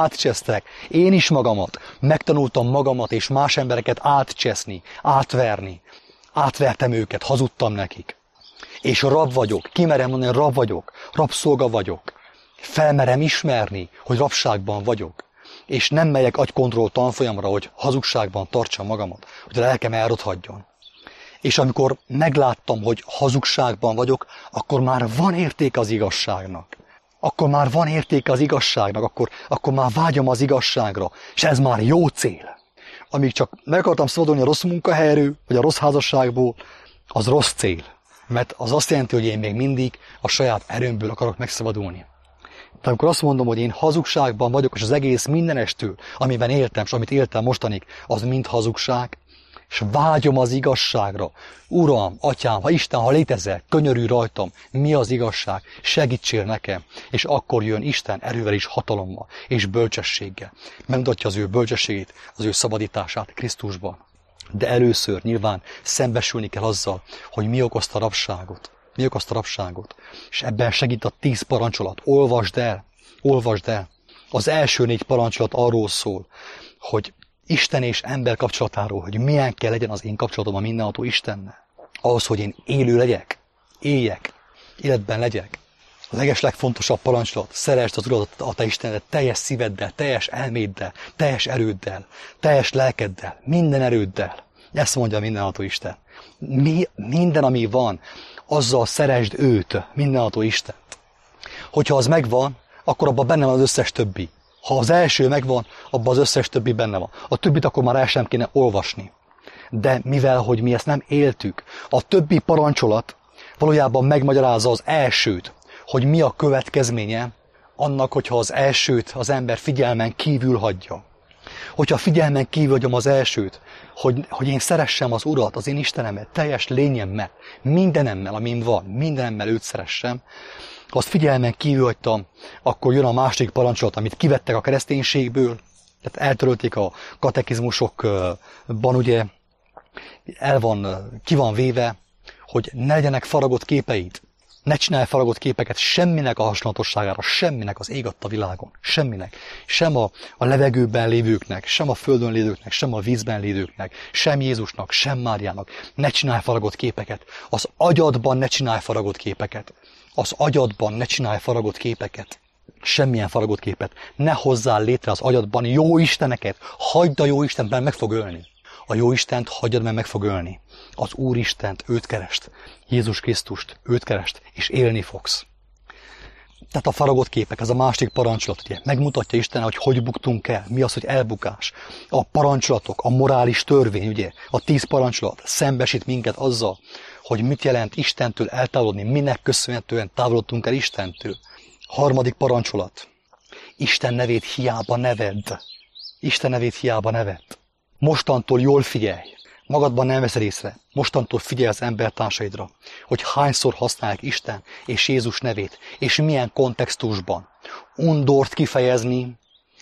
[SPEAKER 1] Én is magamat, megtanultam magamat és más embereket átcseszni, átverni. Átvertem őket, hazudtam nekik. És rab vagyok, kimerem mondani, hogy rab vagyok, rabszolga vagyok. Felmerem ismerni, hogy rabságban vagyok. És nem megyek agykontroll tanfolyamra, hogy hazugságban tartsam magamat, hogy a lelkem elrothadjon. És amikor megláttam, hogy hazugságban vagyok, akkor már van értéke az igazságnak. Akkor már vágyom az igazságra, és ez már jó cél. Amíg csak meg akartam szabadulni a rossz munkahelyről, vagy a rossz házasságból, az rossz cél. Mert az azt jelenti, hogy én még mindig a saját erőmből akarok megszabadulni. Tehát amikor azt mondom, hogy én hazugságban vagyok, és az egész mindenestől, amiben éltem, és amit éltem mostanig, az mind hazugság, és vágyom az igazságra. Uram, Atyám, ha létezel, könyörülj rajtam, mi az igazság, segítsél nekem. És akkor jön Isten erővel és hatalommal, és bölcsességgel. Megmutatja az ő bölcsességét, az ő szabadítását Krisztusban. De először nyilván szembesülni kell azzal, hogy mi okozta rabságot. És ebben segít a 10 parancsolat. Olvasd el. Az első 4 parancsolat arról szól, hogy Isten és ember kapcsolatáról, hogy milyen kell legyen az én kapcsolatom a mindenható Istennel. Ahhoz, hogy én élő legyek, éljek, életben legyek. A legeslegfontosabb parancsolat, szeresd az Urat, a te Istenedet teljes szíveddel, teljes elméddel, teljes erőddel, teljes lelkeddel, minden erőddel. Ezt mondja a mindenható Isten. Minden, ami van, azzal szeresd őt, mindenható Istent. Hogyha az megvan, akkor abban benne van az összes többi. Ha az első megvan, abban az összes többi benne van. A többit akkor már el sem kéne olvasni. de mivel, hogy mi ezt nem éltük, a többi parancsolat valójában megmagyarázza az elsőt, hogy mi a következménye annak, hogyha az elsőt az ember figyelmen kívül hagyja. Hogyha figyelmen kívül hagyom az elsőt, hogy én szeressem az Urat, az én Istenemet, teljes lényemmel, mindenemmel, amin van, mindenemmel őt szeressem, ha azt figyelmen kívül hagytam, akkor jön a második parancsolat, amit kivettek a kereszténységből, tehát eltörölték a katekizmusokban, ugye, ki van véve, hogy ne legyenek faragott képeid. Ne csinálj faragott képeket semminek a hasonlatosságára, semminek az ég adta világon, semminek. Sem a levegőben lévőknek, sem a földön lévőknek, sem a vízben lévőknek, sem Jézusnak, sem Máriának. Ne csinálj faragott képeket. Az agyadban ne csinálj faragott képeket. Az agyadban ne csinálj faragott képeket. Semmilyen faragott képet. Ne hozzál létre az agyadban jó isteneket. Hagyd a jó Istent, mert meg fog ölni. A jó Istent hagyjad, mert meg fog ölni. Az Úristent, őt kerest. Jézus Krisztust, őt kerest, és élni fogsz. Tehát a faragott képek, ez a másik parancsolat, ugye, megmutatja Isten, hogy buktunk el, mi az, hogy elbukás. A parancsolatok, a morális törvény, ugye, a 10 parancsolat szembesít minket azzal, hogy mit jelent Istentől eltávolodni, minek köszönhetően távolodtunk el Istentől. Harmadik parancsolat. Isten nevét hiába nevedd. Isten nevét hiába nevedd. Mostantól jól figyelj. Magadban nem veszed észre. Mostantól figyelj az embertársaidra, hogy hányszor használják Isten és Jézus nevét, és milyen kontextusban. Undort kifejezni,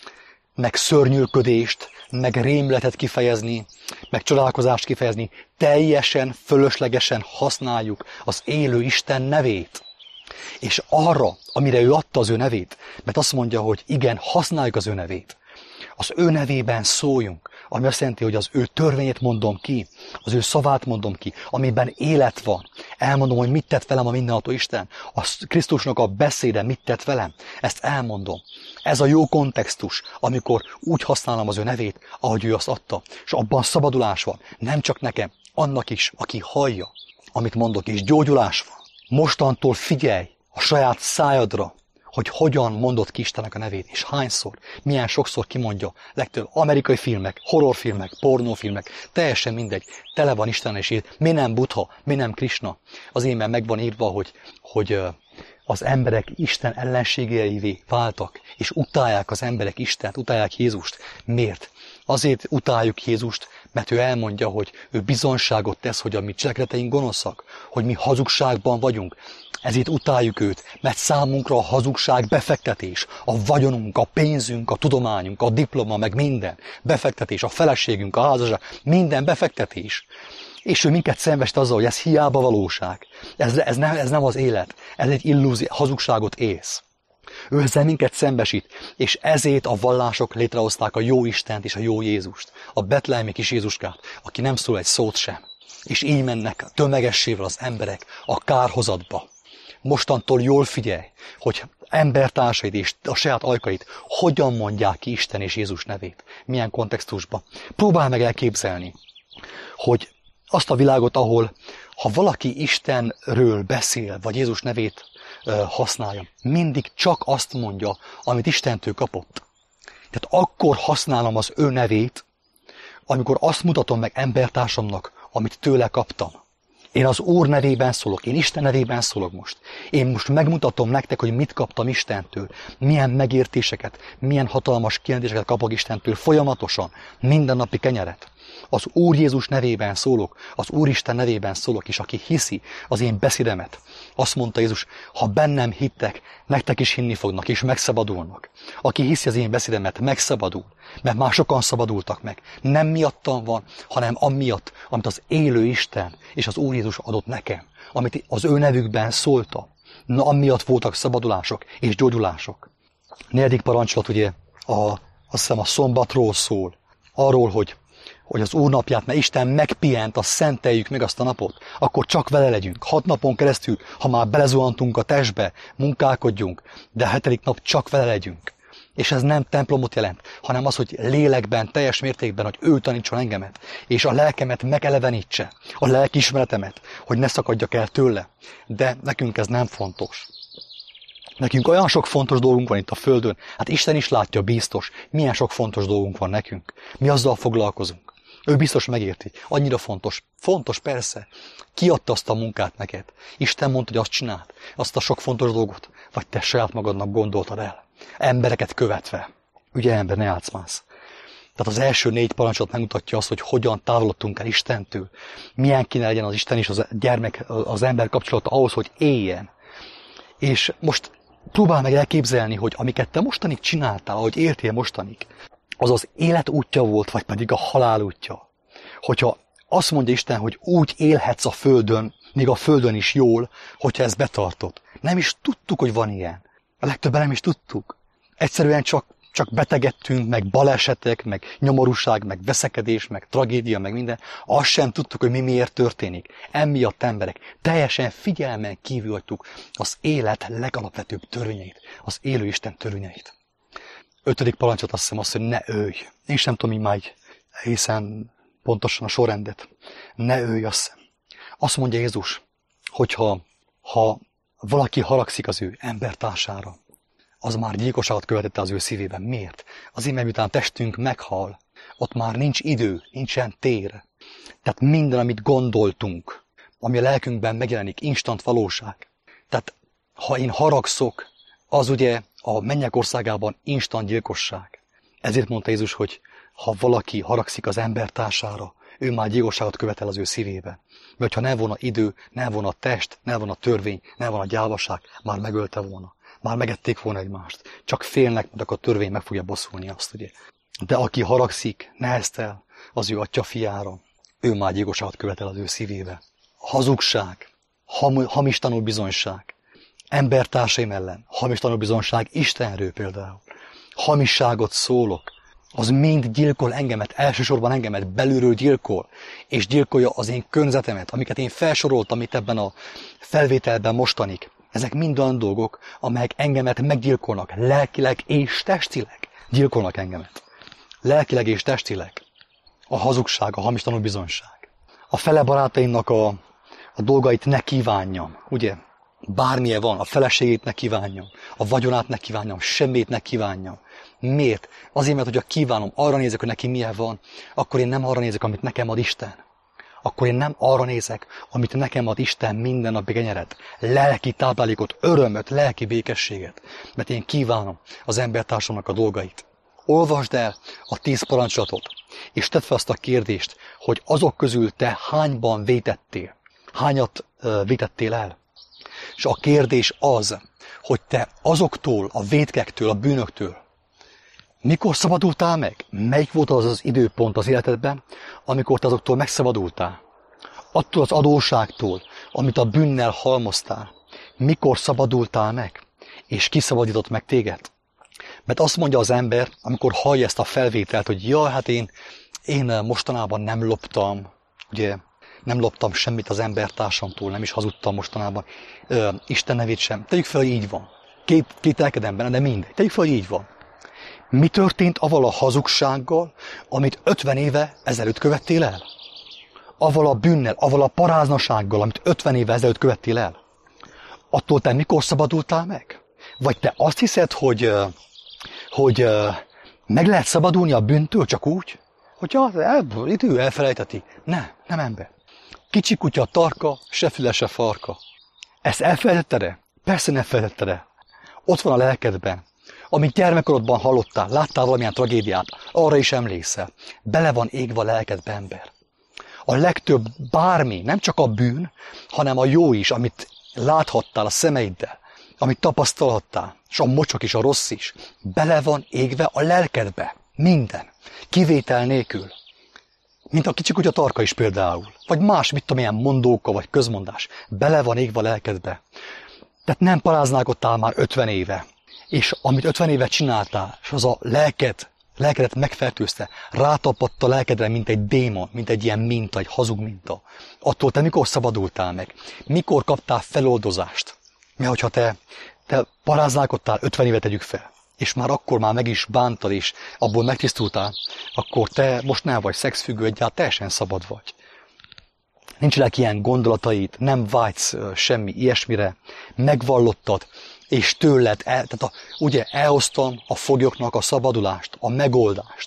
[SPEAKER 1] meg szörnyűködést, meg rémletet kifejezni, meg csodálkozást kifejezni. Teljesen fölöslegesen használjuk az élő Isten nevét. És arra, amire ő adta az ő nevét, mert azt mondja, hogy igen, használjuk az ő nevét. Az ő nevében szóljunk, ami azt jelenti, hogy az ő törvényét mondom ki, az ő szavát mondom ki, amiben élet van. Elmondom, hogy mit tett velem a mindenható Isten, a Krisztusnak a beszéde mit tett velem, ezt elmondom. Ez a jó kontextus, amikor úgy használom az ő nevét, ahogy ő azt adta. És abban szabadulás van, nem csak nekem, annak is, aki hallja, amit mondok, és gyógyulás van. Mostantól figyelj a saját szájadra, hogy hogyan mondod ki Istennek a nevét, és hányszor, milyen sokszor kimondja. Legtöbb amerikai filmek, horrorfilmek, pornófilmek, teljesen mindegy, tele van Isten és írt. Mi nem Buddha, mi nem Krisna. Az énben meg van írva, hogy az emberek Isten ellenségeivé váltak, és utálják az emberek Istent, utálják Jézust. Miért? Azért utáljuk Jézust, mert ő elmondja, hogy ő bizonságot tesz, hogy a mi cselekedeteink gonoszak, hogy mi hazugságban vagyunk. Ezért utáljuk őt, mert számunkra a hazugság befektetés, a vagyonunk, a pénzünk, a tudományunk, a diploma, meg minden befektetés, a feleségünk, a házasság, minden befektetés. És ő minket szembesít azzal, hogy ez hiába valóság. Ez nem az élet, ez egy illúzió, hazugságot élsz. Ő ezzel minket szembesít, és ezért a vallások létrehozták a jó Istent és a jó Jézust, a betlehemi kis Jézuskát, aki nem szól egy szót sem. És így mennek tömegessével az emberek a kárhozatba. Mostantól jól figyelj, hogy embertársaid és a saját ajkaid hogyan mondják ki Isten és Jézus nevét, milyen kontextusban. Próbálj meg elképzelni, hogy azt a világot, ahol ha valaki Istenről beszél, vagy Jézus nevét használja, mindig csak azt mondja, amit Istentől kapott. Tehát akkor használom az ő nevét, amikor azt mutatom meg embertársamnak, amit tőle kaptam. Én az Úr nevében szólok, én Isten nevében szólok most. Én most megmutatom nektek, hogy mit kaptam Istentől, milyen megértéseket, milyen hatalmas kijelentéseket kapok Istentől folyamatosan, mindennapi kenyeret. Az Úr Jézus nevében szólok, az Úristen nevében szólok, és aki hiszi az én beszédemet. Azt mondta Jézus, ha bennem hittek, nektek is hinni fognak, és megszabadulnak. Aki hiszi az én beszédemet, megszabadul, mert már sokan szabadultak meg. Nem miattam van, hanem amiatt, amit az élő Isten és az Úr Jézus adott nekem, amit az ő nevükben szólta. Na, amiatt voltak szabadulások és gyógyulások. 4. parancsolat ugye azt hiszem a szombatról szól. Arról, hogy az Úr napját, mert Isten megpihent, azt szenteljük meg azt a napot, akkor csak vele legyünk. 6 napon keresztül, ha már belezuhantunk a testbe, munkálkodjunk, de a 7. nap csak vele legyünk. És ez nem templomot jelent, hanem az, hogy lélekben, teljes mértékben, hogy ő tanítson engemet, és a lelkemet megelevenítse, a lelkiismeretemet, hogy ne szakadjak el tőle. De nekünk ez nem fontos. Nekünk olyan sok fontos dolgunk van itt a Földön, hát Isten is látja biztos, milyen sok fontos dolgunk van nekünk. Mi azzal foglalkozunk. Ő biztos megérti. Annyira fontos. Fontos, persze. Ki adta azt a munkát neked? Isten mondta, hogy azt csináld. Azt a sok fontos dolgot. Vagy te saját magadnak gondoltad el. Embereket követve. Ugye ember, ne játszmász. Tehát az első 4 parancsot megmutatja azt, hogy hogyan távolodtunk el Istentől. Milyen kéne legyen az Isten és az gyermek, az ember kapcsolata ahhoz, hogy éljen. És most próbálj meg elképzelni, hogy amiket te mostanig csináltál, ahogy éltél mostanig, az az élet útja volt, vagy pedig a halál útja. Hogyha azt mondja Isten, hogy úgy élhetsz a földön, még a földön is jól, hogyha ezt betartod. Nem is tudtuk, hogy van ilyen. A legtöbben nem is tudtuk. Egyszerűen csak betegedtünk, meg balesetek, meg nyomorúság, meg veszekedés, meg tragédia, meg minden. Azt sem tudtuk, hogy mi miért történik. Emiatt emberek teljesen figyelmen kívül hagytuk az élet legalapvetőbb törvényeit, az élő Isten törvényeit. 5. parancsot azt hiszem azt, hogy ne ölj. Én sem tudom így már egészen pontosan a sorrendet. Ne ölj, azt hiszem. Azt mondja Jézus, hogyha valaki haragszik az ő embertársára, az már gyilkosságot követette az ő szívében. Miért? Azért, mert miután testünk meghal, ott már nincs idő, nincsen tér. Tehát minden, amit gondoltunk, ami a lelkünkben megjelenik, instant valóság. Tehát ha én haragszok, az ugye a mennyek országában instant gyilkosság. Ezért mondta Jézus, hogy ha valaki haragszik az embertársára, ő már gyilkosságot követel az ő szívében. Mert ha nem volna idő, nem volna test, nem volna törvény, nem volna gyávaság, már megölte volna. Már megették volna egymást. Csak félnek, mert akkor a törvény meg fogja bosszulni azt, ugye. De aki haragszik, neheztel az ő atya fiára, ő már gyilkosságot követel az ő szívébe. Hazugság, hamis tanúbizonyság, embertársaim ellen, hamis tanúbizonyság, Istenről például. Hamisságot szólok, az mind gyilkol engemet, elsősorban engemet belülről gyilkol, és gyilkolja az én környezetemet, amiket én felsoroltam itt ebben a felvételben mostanig. Ezek mind olyan dolgok, amelyek engemet meggyilkolnak, lelkileg és testileg gyilkolnak engemet. Lelkileg és testileg. A hazugság, a hamis tanúbizonyság. A fele barátaimnak a dolgait ne kívánjam, ugye? Bármilyen van, a feleségét ne kívánjam, a vagyonát ne kívánjam, semmit ne kívánjam. Miért? Azért, mert hogyha kívánom, arra nézek, hogy neki milyen van, akkor én nem arra nézek, amit nekem ad Isten. Akkor én nem arra nézek, amit nekem ad Isten minden nap kenyeret, lelki táplálékot, örömöt, lelki békességet. Mert én kívánom az embertársamnak a dolgait. Olvasd el a 10 parancsolatot, és tedd fel azt a kérdést, hogy azok közül te hányban vétettél. Hányat vétettél el? És a kérdés az, hogy te azoktól, a vétkektől, a bűnöktől, mikor szabadultál meg? Melyik volt az az időpont az életedben, amikor te azoktól megszabadultál? Attól az adósságtól, amit a bűnnel halmoztál. Mikor szabadultál meg? És ki szabadított meg téged? Mert azt mondja az ember, amikor hallja ezt a felvételt, hogy jaj, hát én mostanában nem loptam, ugye, nem loptam semmit az embertársamtól, nem is hazudtam mostanában, Isten nevét sem. Tegyük fel, hogy így van. Kételkedem benne, de mindegy. Tegyük fel, hogy így van. Mi történt avval a hazugsággal, amit 50 éve ezelőtt követtél el? Avval a bűnnel, avval a paráznasággal, amit 50 éve ezelőtt követtél el? Attól te mikor szabadultál meg? Vagy te azt hiszed, hogy meg lehet szabadulni a bűntől csak úgy? Hogy idő elfelejteti. Nem ember. Kicsi kutya tarka, se füle, se farka. Ezt elfelejtetted-e? Persze nem felejtetted-e. Ott van a lelkedben. Amit gyermekkorodban hallottál, láttál valamilyen tragédiát, arra is emlékszel. Bele van égve a lelkedbe, ember. A legtöbb bármi, nem csak a bűn, hanem a jó is, amit láthattál a szemeiddel, amit tapasztalhattál, és a mocsok is, a rossz is, bele van égve a lelkedbe. Minden. Kivétel nélkül. Mint a kicsi kutya tarka is például. Vagy más, mit tudom, ilyen mondóka, vagy közmondás. Bele van égve a lelkedbe. Tehát nem paráználkodtál már 50 éve. És amit 50 éve csináltál, és az a lelkedet megfertőzte, rátapadt a lelkedre, mint egy démon, mint egy ilyen minta, egy hazug minta. Attól te mikor szabadultál meg? Mikor kaptál feloldozást? Mert hogyha te paráználkodtál 50 évet tegyük fel, és már akkor már meg is bántad, és abból megtisztultál, akkor te most nem vagy szexfüggő, egyáltalán teljesen szabad vagy. Nincsenek ilyen gondolataid, nem vágysz semmi ilyesmire, megvallottad, és tőled, ugye elhoztam a foglyoknak a szabadulást, a megoldást.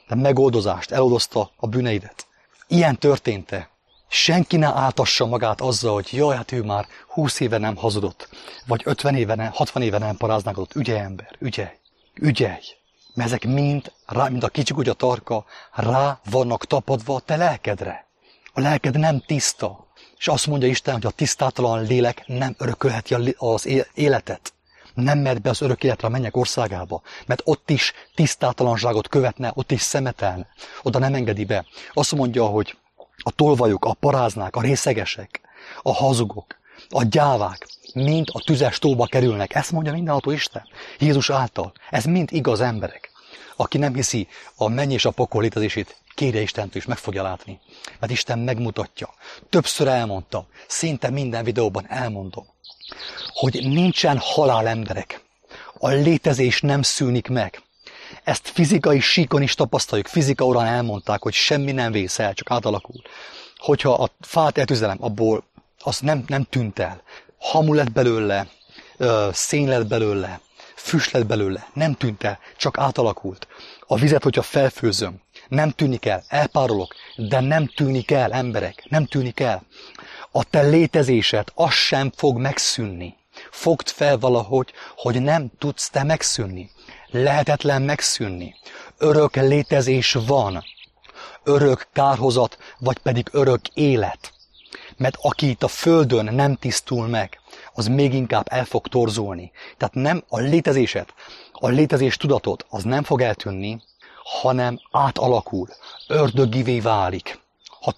[SPEAKER 1] de megoldozást, eloldozta a bűneidet. Ilyen történt-e? Senki ne áltassa magát azzal, hogy jaj, hát ő már 20 éve nem hazudott, vagy 50 éve nem, 60 éve nem paráználkodott. Ügyelj, ember, ügyelj, ügyelj. Mert ezek mind, mint a kicsikutya tarka, rá vannak tapadva a te lelkedre. A lelked nem tiszta. És azt mondja Isten, hogy a tisztátalan lélek nem örökölheti az életet. Nem mehet be az örök életre a mennyek országába, mert ott is tisztátalanságot követne, ott is szemetelne. Oda nem engedi be. Azt mondja, hogy a tolvajok, a paráznák, a részegesek, a hazugok, a gyávák mind a tüzes tóba kerülnek. Ezt mondja mindenható Isten, Jézus által. Ez mind igaz emberek. Aki nem hiszi a menny és a pokol létezését, kérje Istentől is meg fogja látni. Mert Isten megmutatja. Többször elmondta, szinte minden videóban elmondom, hogy nincsen halál, emberek. A létezés nem szűnik meg. Ezt fizikai síkon is tapasztaljuk. Fizika órán elmondták, hogy semmi nem vész el, csak átalakul. Hogyha a fát eltüzelem, abból az nem tűnt el. Hamu lett belőle, szén lett belőle, füst lett belőle. Nem tűnt el, csak átalakult. A vizet, hogyha felfőzöm, nem tűnik el, elpárolok, de nem tűnik el, emberek, nem tűnik el. A te létezésed, az sem fog megszűnni. Fogd fel valahogy, hogy nem tudsz te megszűnni. Lehetetlen megszűnni. Örök létezés van. Örök kárhozat, vagy pedig örök élet. Mert aki itt a földön nem tisztul meg, az még inkább el fog torzulni. Tehát nem a létezésed, a létezés tudatod, az nem fog eltűnni, hanem átalakul, ördögivé válik. Ha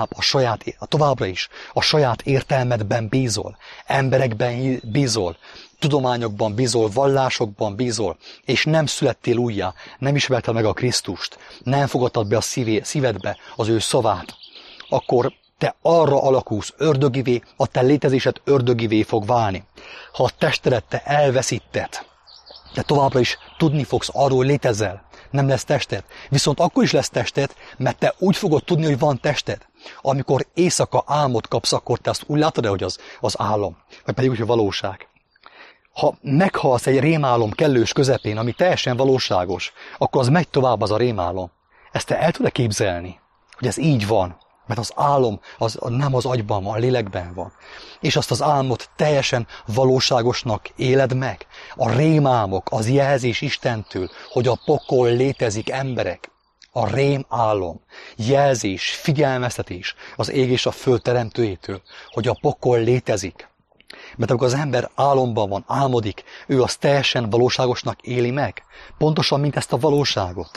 [SPEAKER 1] továbbra is a saját értelmedben bízol, emberekben bízol, tudományokban bízol, vallásokban bízol, és nem születtél újjá, nem ismerted meg a Krisztust, nem fogadtad be a szívedbe az ő szavát, akkor te arra alakulsz ördögivé, a te létezésed ördögivé fog válni. Ha a testedet te elveszíted, de továbbra is tudni fogsz arról, hogy létezel, nem lesz tested. Viszont akkor is lesz tested, mert te úgy fogod tudni, hogy van tested. Amikor éjszaka álmot kapsz, akkor te azt úgy látod, hogy az álom, vagy pedig úgy, hogy valóság. Ha meghalsz egy rémálom kellős közepén, ami teljesen valóságos, akkor az megy tovább, az a rémálom. Ezt te el tudod képzelni, hogy ez így van. Mert az álom az nem az agyban van, a lélekben van. És azt az álmot teljesen valóságosnak éled meg. A rémálmok, az jelzés Istentől, hogy a pokol létezik, emberek. A rémálom, jelzés, figyelmeztetés az ég és a föld teremtőjétől, hogy a pokol létezik. Mert amikor az ember álomban van, álmodik, ő azt teljesen valóságosnak éli meg. Pontosan, mint ezt a valóságot.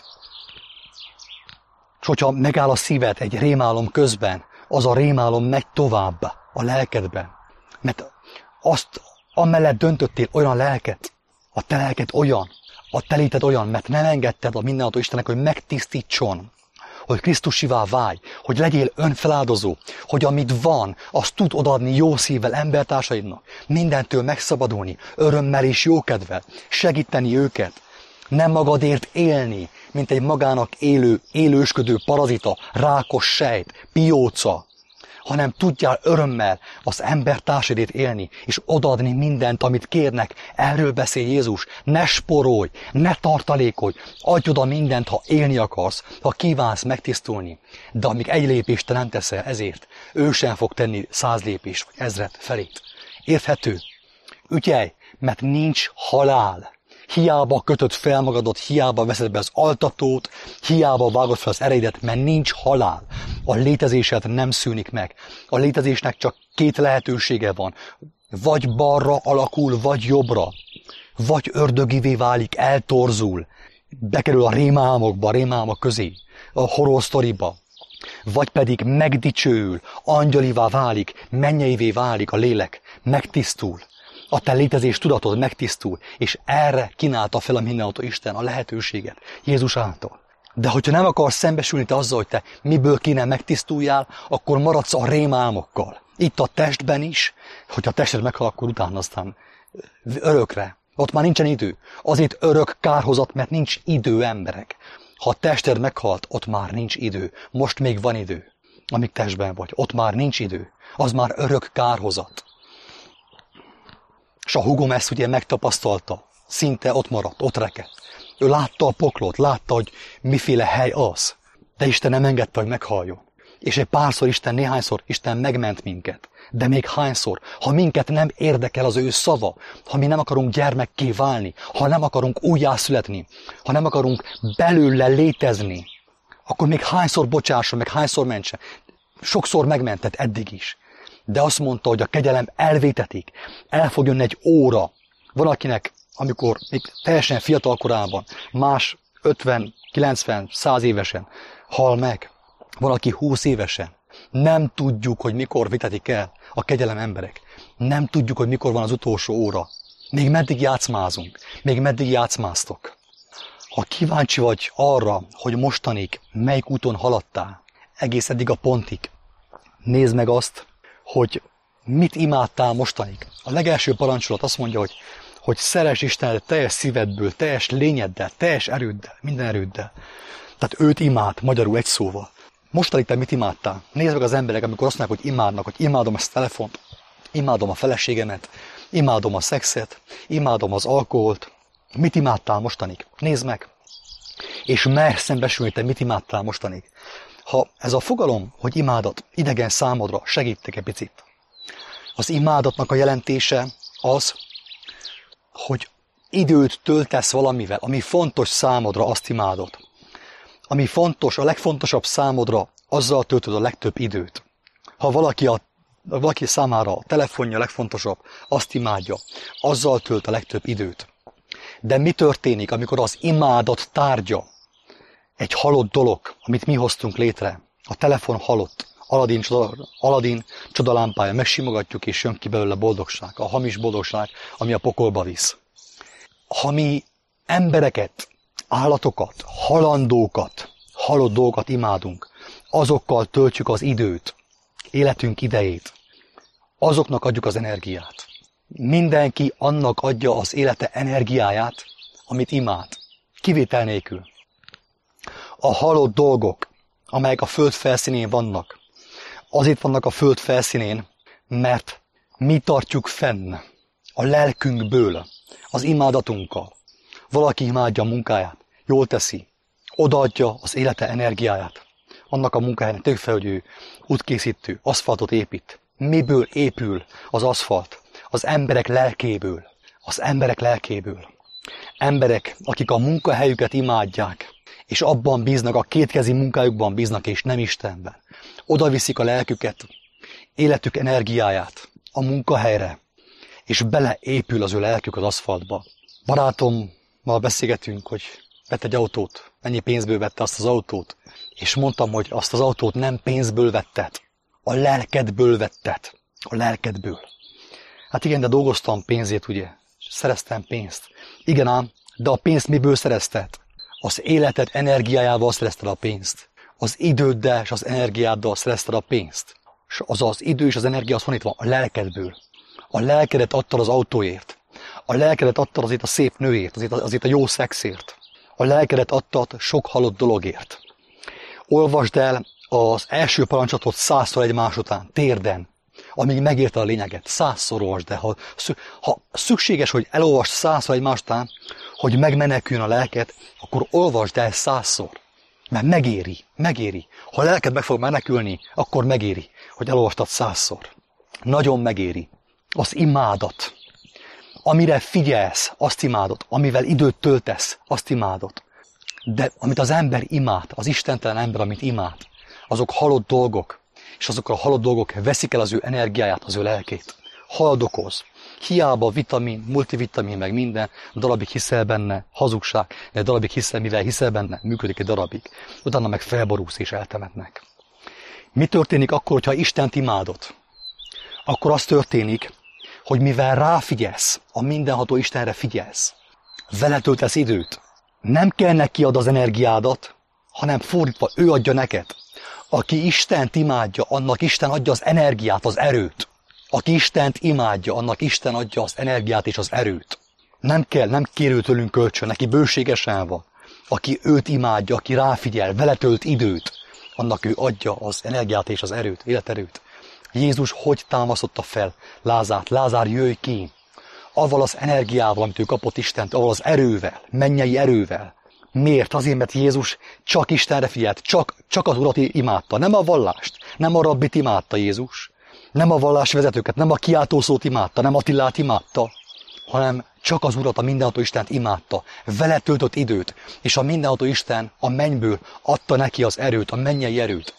[SPEAKER 1] És hogyha megáll a szíved egy rémálom közben, az a rémálom megy tovább a lelkedben. Mert azt amellett döntöttél olyan lelket, a te lelked olyan, a te léted olyan, mert nem engedted a mindenható Istennek, hogy megtisztítson, hogy Krisztusivá válj, hogy legyél önfeláldozó, hogy amit van, azt tud odaadni jó szívvel embertársaidnak, mindentől megszabadulni, örömmel és jókedvel, segíteni őket, nem magadért élni, mint egy magának élősködő parazita, rákos sejt, pióca, hanem tudjál örömmel az embertársaidért élni, és odaadni mindent, amit kérnek. Erről beszél Jézus. Ne sporolj, ne tartalékolj, adj oda mindent, ha élni akarsz, ha kívánsz megtisztulni. De amíg egy lépést te nem teszel ezért, ő sem fog tenni 100 lépést, vagy 1000 felét. Érthető? Ügyelj, mert nincs halál. Hiába kötöd fel magadat, hiába veszed be az altatót, hiába vágod fel az ereidet, mert nincs halál. A létezésed nem szűnik meg. A létezésnek csak 2 lehetősége van. Vagy balra alakul, vagy jobbra. Vagy ördögivé válik, eltorzul. Bekerül a rémálmokba, a rémálmok közé, a horror sztoriba. Vagy pedig megdicsőül, angyalivá válik, mennyeivé válik a lélek, megtisztul. A te létezés tudatod megtisztul, és erre kínálta fel a mindenható Isten a lehetőséget Jézus által. De hogyha nem akarsz szembesülni te azzal, hogy te miből kéne megtisztuljál, akkor maradsz a rémálmokkal. Itt a testben is, hogyha a tested meghal, akkor utána aztán örökre. Ott már nincsen idő. Azért örök kárhozat, mert nincs idő, emberek. Ha a tested meghalt, ott már nincs idő. Most még van idő, amíg testben vagy. Ott már nincs idő. Az már örök kárhozat. És a húgom ezt ugye megtapasztalta. Szinte ott maradt, ott rekedt. Ő látta a poklot, látta, hogy miféle hely az. De Isten nem engedte, hogy meghalljon. És egy párszor néhányszor Isten megment minket. De még hányszor, ha minket nem érdekel az ő szava, ha mi nem akarunk gyermekké válni, ha nem akarunk újjászületni, ha nem akarunk belőle létezni, akkor még hányszor bocsásson, meg hányszor mentse. Sokszor megmentett eddig is. De azt mondta, hogy a kegyelem elvétetik. El fog jönni egy óra. Van akinek, amikor még teljesen fiatal korában, más 50, 90, 100 évesen hal meg. Van, aki 20 évesen. Nem tudjuk, hogy mikor vitetik el a kegyelem emberek. Nem tudjuk, hogy mikor van az utolsó óra. Még meddig játszmázunk. Még meddig játszmáztok. Ha kíváncsi vagy arra, hogy mostanig melyik úton haladtál, egész eddig a pontig, nézd meg azt, hogy mit imádtál mostanig. A legelső parancsolat azt mondja, hogy szeress Istenet teljes szívedből, teljes lényeddel, teljes erőddel, minden erőddel. Tehát őt imád, magyarul egy szóval. Mostanig te mit imádtál? Nézd meg az emberek, amikor azt mondják, hogy imádnak, hogy imádom ezt a telefont, imádom a feleségemet, imádom a szexet, imádom az alkoholt. Mit imádtál mostanig? Nézd meg. És merj szembesülni, te mit imádtál mostanig. Ha ez a fogalom, hogy imádat, idegen számodra, segítek egy picit. Az imádatnak a jelentése az, hogy időt töltesz valamivel, ami fontos számodra, azt imádod. Ami fontos, a legfontosabb számodra, azzal töltöd a legtöbb időt. Ha valaki számára a telefonja legfontosabb, azt imádja, azzal tölt a legtöbb időt. De mi történik, amikor az imádat tárgya egy halott dolog, amit mi hoztunk létre? A telefon halott, Aladin csodalámpája, megsimogatjuk, és jön ki belőle boldogság, a hamis boldogság, ami a pokolba visz. Ha mi embereket, állatokat, halandókat, halott dolgokat imádunk, azokkal töltjük az időt, életünk idejét, azoknak adjuk az energiát. Mindenki annak adja az élete energiáját, amit imád, kivétel nélkül. A halott dolgok, amelyek a föld felszínén vannak, azért vannak a föld felszínén, mert mi tartjuk fenn a lelkünkből, az imádatunkkal. Valaki imádja a munkáját, jól teszi, odaadja az élete energiáját. Annak a munkájának tegyük fel, hogy ő útkészítő, aszfaltot épít. Miből épül az aszfalt? Az emberek lelkéből. Az emberek lelkéből. Emberek, akik a munkahelyüket imádják, és abban bíznak, a kétkezi munkájukban bíznak, és nem Istenben. Oda viszik a lelküket, életük energiáját a munkahelyre, és beleépül az ő lelkük az aszfaltba. Barátommal beszélgetünk, hogy vett egy autót, mennyi pénzből vette azt az autót, és mondtam, hogy azt az autót nem pénzből vetted, a lelkedből vetted, a lelkedből. Hát igen, de dolgoztam pénzért, ugye, szereztem pénzt. Igen ám, de a pénzt miből szerezted? Az életed energiájával szerezted a pénzt. Az időddel és az energiáddal szerezted a pénzt. És az idő és az energia az honnan itt van? A lelkedből. A lelkedet adtad az autóért. A lelkedet adtad azért a szép nőért, azért a jó szexért. A lelkedet adtad sok halott dologért. Olvasd el az első parancsolatot 100-szor egymás után, térden, amíg megérte a lényeget. 100-szor olvasd el. Ha szükséges, hogy elolvasd 100-szor egymás után, hogy megmeneküljön a lelked, akkor olvasd el 100-szor. Mert megéri. Ha a lelked meg fog menekülni, akkor megéri, hogy elolvastad 100-szor. Nagyon megéri. Az imádat. Amire figyelsz, azt imádod. Amivel időt töltesz, azt imádod. De amit az ember imád, az istentelen ember, amit imád, azok halott dolgok, és azok a halott dolgok veszik el az ő energiáját, az ő lelkét. Haldokoz. Hiába vitamin, multivitamin, meg minden, darabig hiszel benne, hazugság, egy darabig hiszel, mivel hiszel benne, működik egy darabig. Utána meg felborulsz és eltemetnek. Mi történik akkor, hogyha Istent imádod? Akkor az történik, hogy mivel ráfigyelsz, a mindenható Istenre figyelsz, vele töltesz időt, nem kell neki ad az energiádat, hanem fordítva, ő adja neked. Aki Istent imádja, annak Isten adja az energiát, az erőt. Aki Istent imádja, annak Isten adja az energiát és az erőt. Nem kérő tőlünk kölcsön, neki bőségesen van. Aki őt imádja, aki ráfigyel, vele tölt időt, annak ő adja az energiát és az erőt, életerőt. Jézus hogy támasztotta fel Lázárt? Lázár, jöjj ki! avval az energiával, amit ő kapott Istent, avval az erővel, mennyei erővel. Miért? Azért, mert Jézus csak Istenre figyelt, csak az Urat imádta, nem a vallást, nem a rabbit imádta Jézus, nem a vallásvezetőket, nem a kiáltószót imádta, nem Attilát imádta, hanem csak az Urat, a mindenható Istent imádta, vele töltött időt, és a mindenható Isten a mennyből adta neki az erőt, a mennyei erőt.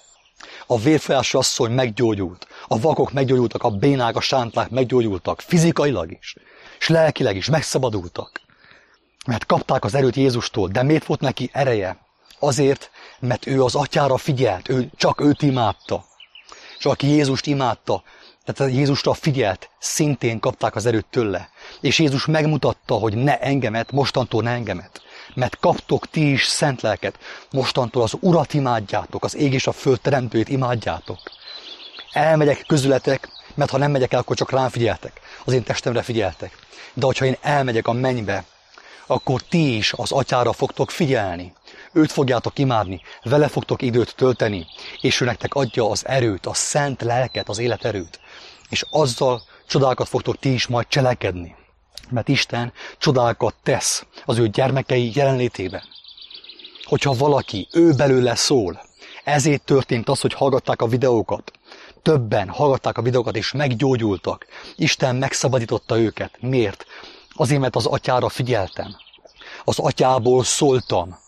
[SPEAKER 1] A vérfolyású asszony meggyógyult, a vakok meggyógyultak, a bénák, a sánták meggyógyultak, fizikailag is, és lelkileg is megszabadultak. Mert kapták az erőt Jézustól, de miért volt neki ereje? Azért, mert ő az atyára figyelt, ő csak őt imádta. És aki Jézust imádta, tehát Jézusra figyelt, szintén kapták az erőt tőle. És Jézus megmutatta, hogy ne engemet, mostantól ne engemet. Mert kaptok ti is szent lelket, mostantól az Urat imádjátok, az ég és a föld teremtőjét imádjátok. Elmegyek közületek, mert ha nem megyek el, akkor csak rám figyeltek, az én testemre figyeltek. De hogyha én elmegyek a mennybe, akkor ti is az atyára fogtok figyelni. Őt fogjátok imádni, vele fogtok időt tölteni, és ő nektek adja az erőt, a szent lelket, az életerőt. És azzal csodákat fogtok ti is majd cselekedni. Mert Isten csodákat tesz az ő gyermekei jelenlétében. Hogyha valaki, ő belőle szól, ezért történt az, hogy hallgatták a videókat. Többen hallgatták a videókat és meggyógyultak. Isten megszabadította őket. Miért? Azért, mert az atyára figyeltem. Az atyából szóltam.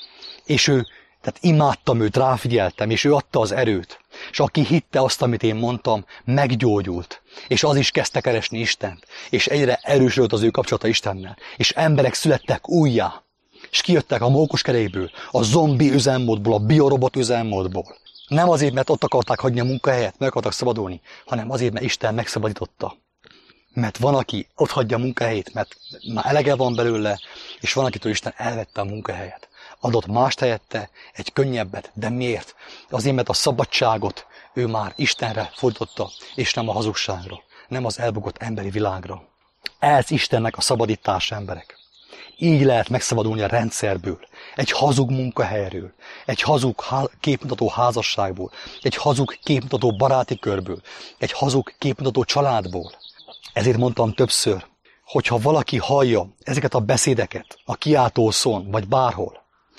[SPEAKER 1] És tehát imádtam őt, ráfigyeltem, és ő adta az erőt. És aki hitte azt, amit én mondtam, meggyógyult. És az is kezdte keresni Istent. És egyre erősödött az ő kapcsolata Istennel. És emberek születtek újjá. És kijöttek a mókuskerékből, a zombi üzemmódból, a biorobot üzemmódból. Nem azért, mert ott akarták hagyni a munkahelyet, meg akartak szabadulni, hanem azért, mert Isten megszabadította. Mert van, aki ott hagyja a munkahelyét, mert már elege van belőle, és van, akitől Isten elvette a munkahelyet. Adott mást helyette, egy könnyebbet, de miért? Azért, mert a szabadságot ő már Istenre fordította, és nem a hazugságra, nem az elbukott emberi világra. Ez Istennek a szabadítás, emberek. Így lehet megszabadulni a rendszerből, egy hazug munkahelyről, egy hazug képmutató házasságból, egy hazug képmutató baráti körből, egy hazug képmutató családból. Ezért mondtam többször, hogyha valaki hallja ezeket a beszédeket a kiáltószón, vagy bárhol,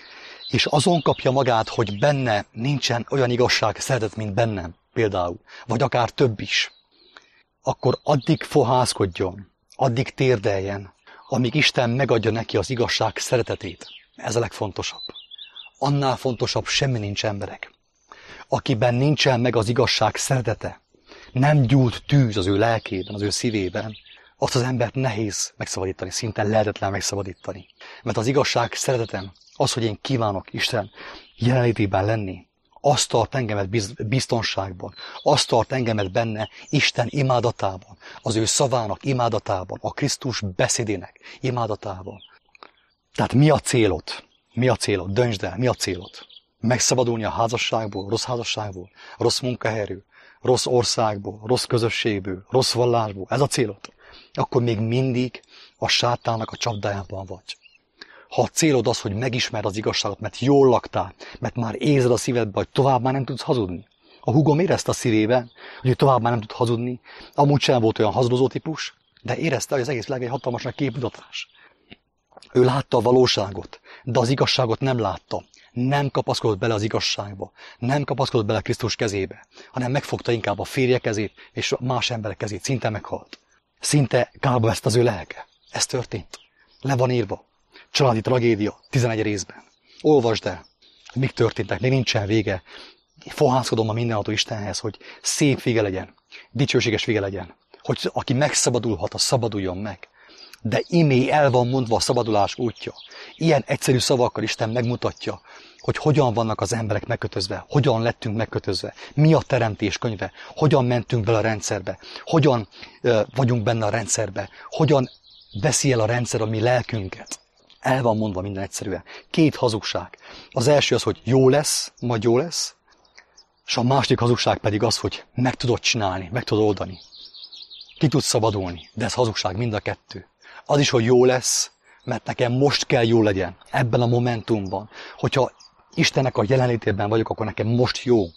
[SPEAKER 1] és azon kapja magát, hogy benne nincsen olyan igazság, szeretet, mint bennem például, vagy akár több is, akkor addig fohászkodjon, addig térdeljen, amíg Isten megadja neki az igazság szeretetét. Ez a legfontosabb. Annál fontosabb semmi nincs, emberek. Akiben nincsen meg az igazság szeretete, nem gyújt tűz az ő lelkében, az ő szívében, azt az embert nehéz megszabadítani, szinte lehetetlen megszabadítani. Mert az igazság szeretetem, az, hogy én kívánok Isten jelenlétében lenni, azt tart engemet biztonságban, azt tart engemet benne Isten imádatában, az ő szavának imádatában, a Krisztus beszédének imádatában. Tehát mi a célod? Mi a célod? Döntsd el, mi a célod? Megszabadulni a házasságból, rossz munkahelyről, rossz országból, rossz közösségből, rossz vallásból. Ez a célod? Akkor még mindig a sátának a csapdájában vagy. Ha a célod az, hogy megismerd az igazságot, mert jól laktál, mert már érzed a szívedbe, hogy tovább már nem tudsz hazudni. A húgom érezte a szívében, hogy tovább már nem tud hazudni. Amúgy sem volt olyan hazudozó típus, de érezte, hogy az egész világ egy hatalmas nagy képmutatás. Ő látta a valóságot, de az igazságot nem látta. Nem kapaszkodott bele az igazságba, nem kapaszkodott bele Krisztus kezébe, hanem megfogta inkább a férje kezét és más emberek kezét. Szinte meghalt. Szinte kárba veszte az ő lelke. Ez történt. Le van írva. Családi tragédia 11 részben. Olvasd el, mik történtek, még nincsen vége. Fohászkodom a mindenható Istenhez, hogy szép vége legyen, dicsőséges vége legyen. Hogy aki megszabadulhat, az szabaduljon meg. De imé el van mondva a szabadulás útja. Ilyen egyszerű szavakkal Isten megmutatja, hogy hogyan vannak az emberek megkötözve, hogyan lettünk megkötözve, mi a teremtés könyve, hogyan mentünk bele a rendszerbe, hogyan vagyunk benne a rendszerbe, hogyan veszi el a rendszer a mi lelkünket. El van mondva minden egyszerűen. 2 hazugság. Az első az, hogy jó lesz, majd jó lesz, és a második hazugság pedig az, hogy meg tudod csinálni, meg tudod oldani. Ki tudsz szabadulni, de ez hazugság mind a 2. Az is, hogy jó lesz, mert nekem most kell jó legyen, ebben a momentumban. Hogyha Istennek a jelenlétében vagyok, akkor nekem most jó.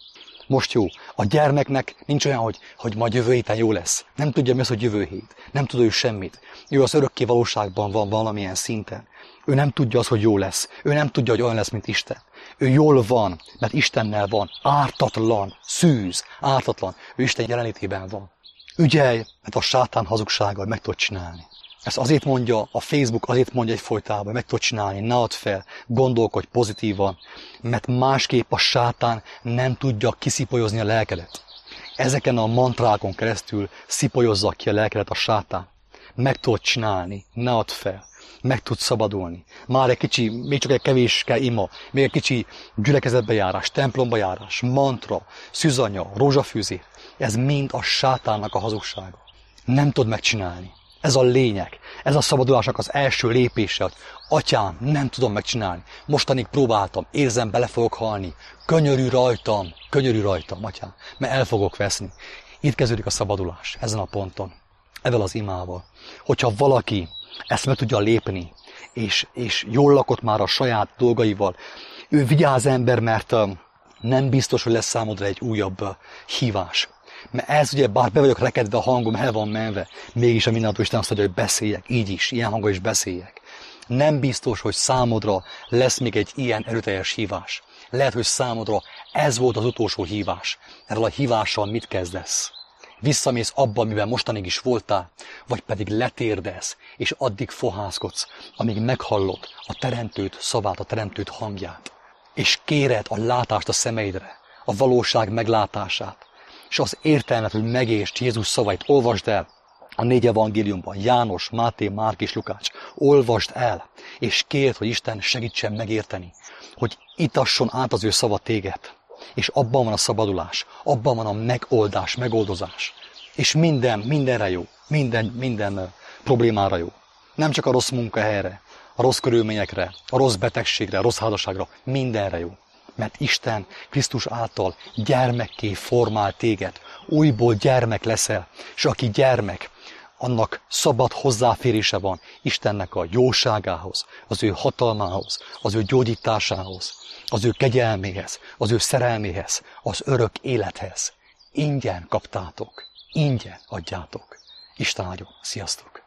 [SPEAKER 1] Most jó. A gyermeknek nincs olyan, hogy majd jövő héten jó lesz. Nem tudja mi az, hogy jövő hét. Nem tud ő semmit. Ő az örökké valóságban van valamilyen szinten. Ő nem tudja az, hogy jó lesz. Ő nem tudja, hogy olyan lesz, mint Isten. Ő jól van, mert Istennel van. Ártatlan, szűz, ártatlan. Ő Isten jelenlétében van. Ügyelj, mert a sátán hazugsággal meg tud csinálni. Ezt azért mondja, a Facebook azért mondja egyfolytában, meg tud csinálni, ne add fel, gondolkodj pozitívan, mert másképp a sátán nem tudja kiszipolyozni a lelkedet. Ezeken a mantrákon keresztül szipolyozza ki a lelkedet a sátán. Meg tudod csinálni, ne add fel, meg tudsz szabadulni. Már egy kicsi, még csak egy kevés kell ima, még egy kicsi gyülekezetbe járás, templomba járás, mantra, szűzanya, rózsafűzé. Ez mind a sátánnak a hazugsága. Nem tudod megcsinálni. Ez a lényeg. Ez a szabadulásnak az első lépése, hogy atyám, nem tudom megcsinálni. Mostanig próbáltam, érzem, bele fogok halni. Könyörű rajtam, atyám, mert el fogok veszni. Itt kezdődik a szabadulás, ezen a ponton, ezzel az imával. Hogyha valaki ezt meg tudja lépni, és jól lakott már a saját dolgaival, ő vigyáz ember, mert nem biztos, hogy lesz számodra egy újabb hívás. Mert ez ugye, bár be vagyok rekedve, a hangom el van menve, mégis a mindennapos Isten azt mondja, hogy beszéljek, így is, ilyen hangon is beszéljek. Nem biztos, hogy számodra lesz még egy ilyen erőteljes hívás. Lehet, hogy számodra ez volt az utolsó hívás. Erről a hívással mit kezdesz? Visszamész abba, amiben mostanig is voltál, vagy pedig letérdesz, és addig fohászkodsz, amíg meghallod a teremtőt szavát, a teremtőt hangját. És kéred a látást a szemeidre, a valóság meglátását, és az értelmet, hogy megértsd Jézus szavait, olvasd el a 4 evangéliumban, János, Máté, Márk és Lukács. Olvasd el, és kérd, hogy Isten segítsen megérteni, hogy itasson át az ő szava téged. És abban van a szabadulás, abban van a megoldás, megoldozás. És mindenre jó, minden problémára jó. Nem csak a rossz munkahelyre, a rossz körülményekre, a rossz betegségre, a rossz házasságra, mindenre jó. Mert Isten Krisztus által gyermekké formál téged. Újból gyermek leszel, és aki gyermek, annak szabad hozzáférése van Istennek a jóságához, az ő hatalmához, az ő gyógyításához, az ő kegyelméhez, az ő szerelméhez, az örök élethez. Ingyen kaptátok, ingyen adjátok. Isten áldjon, sziasztok!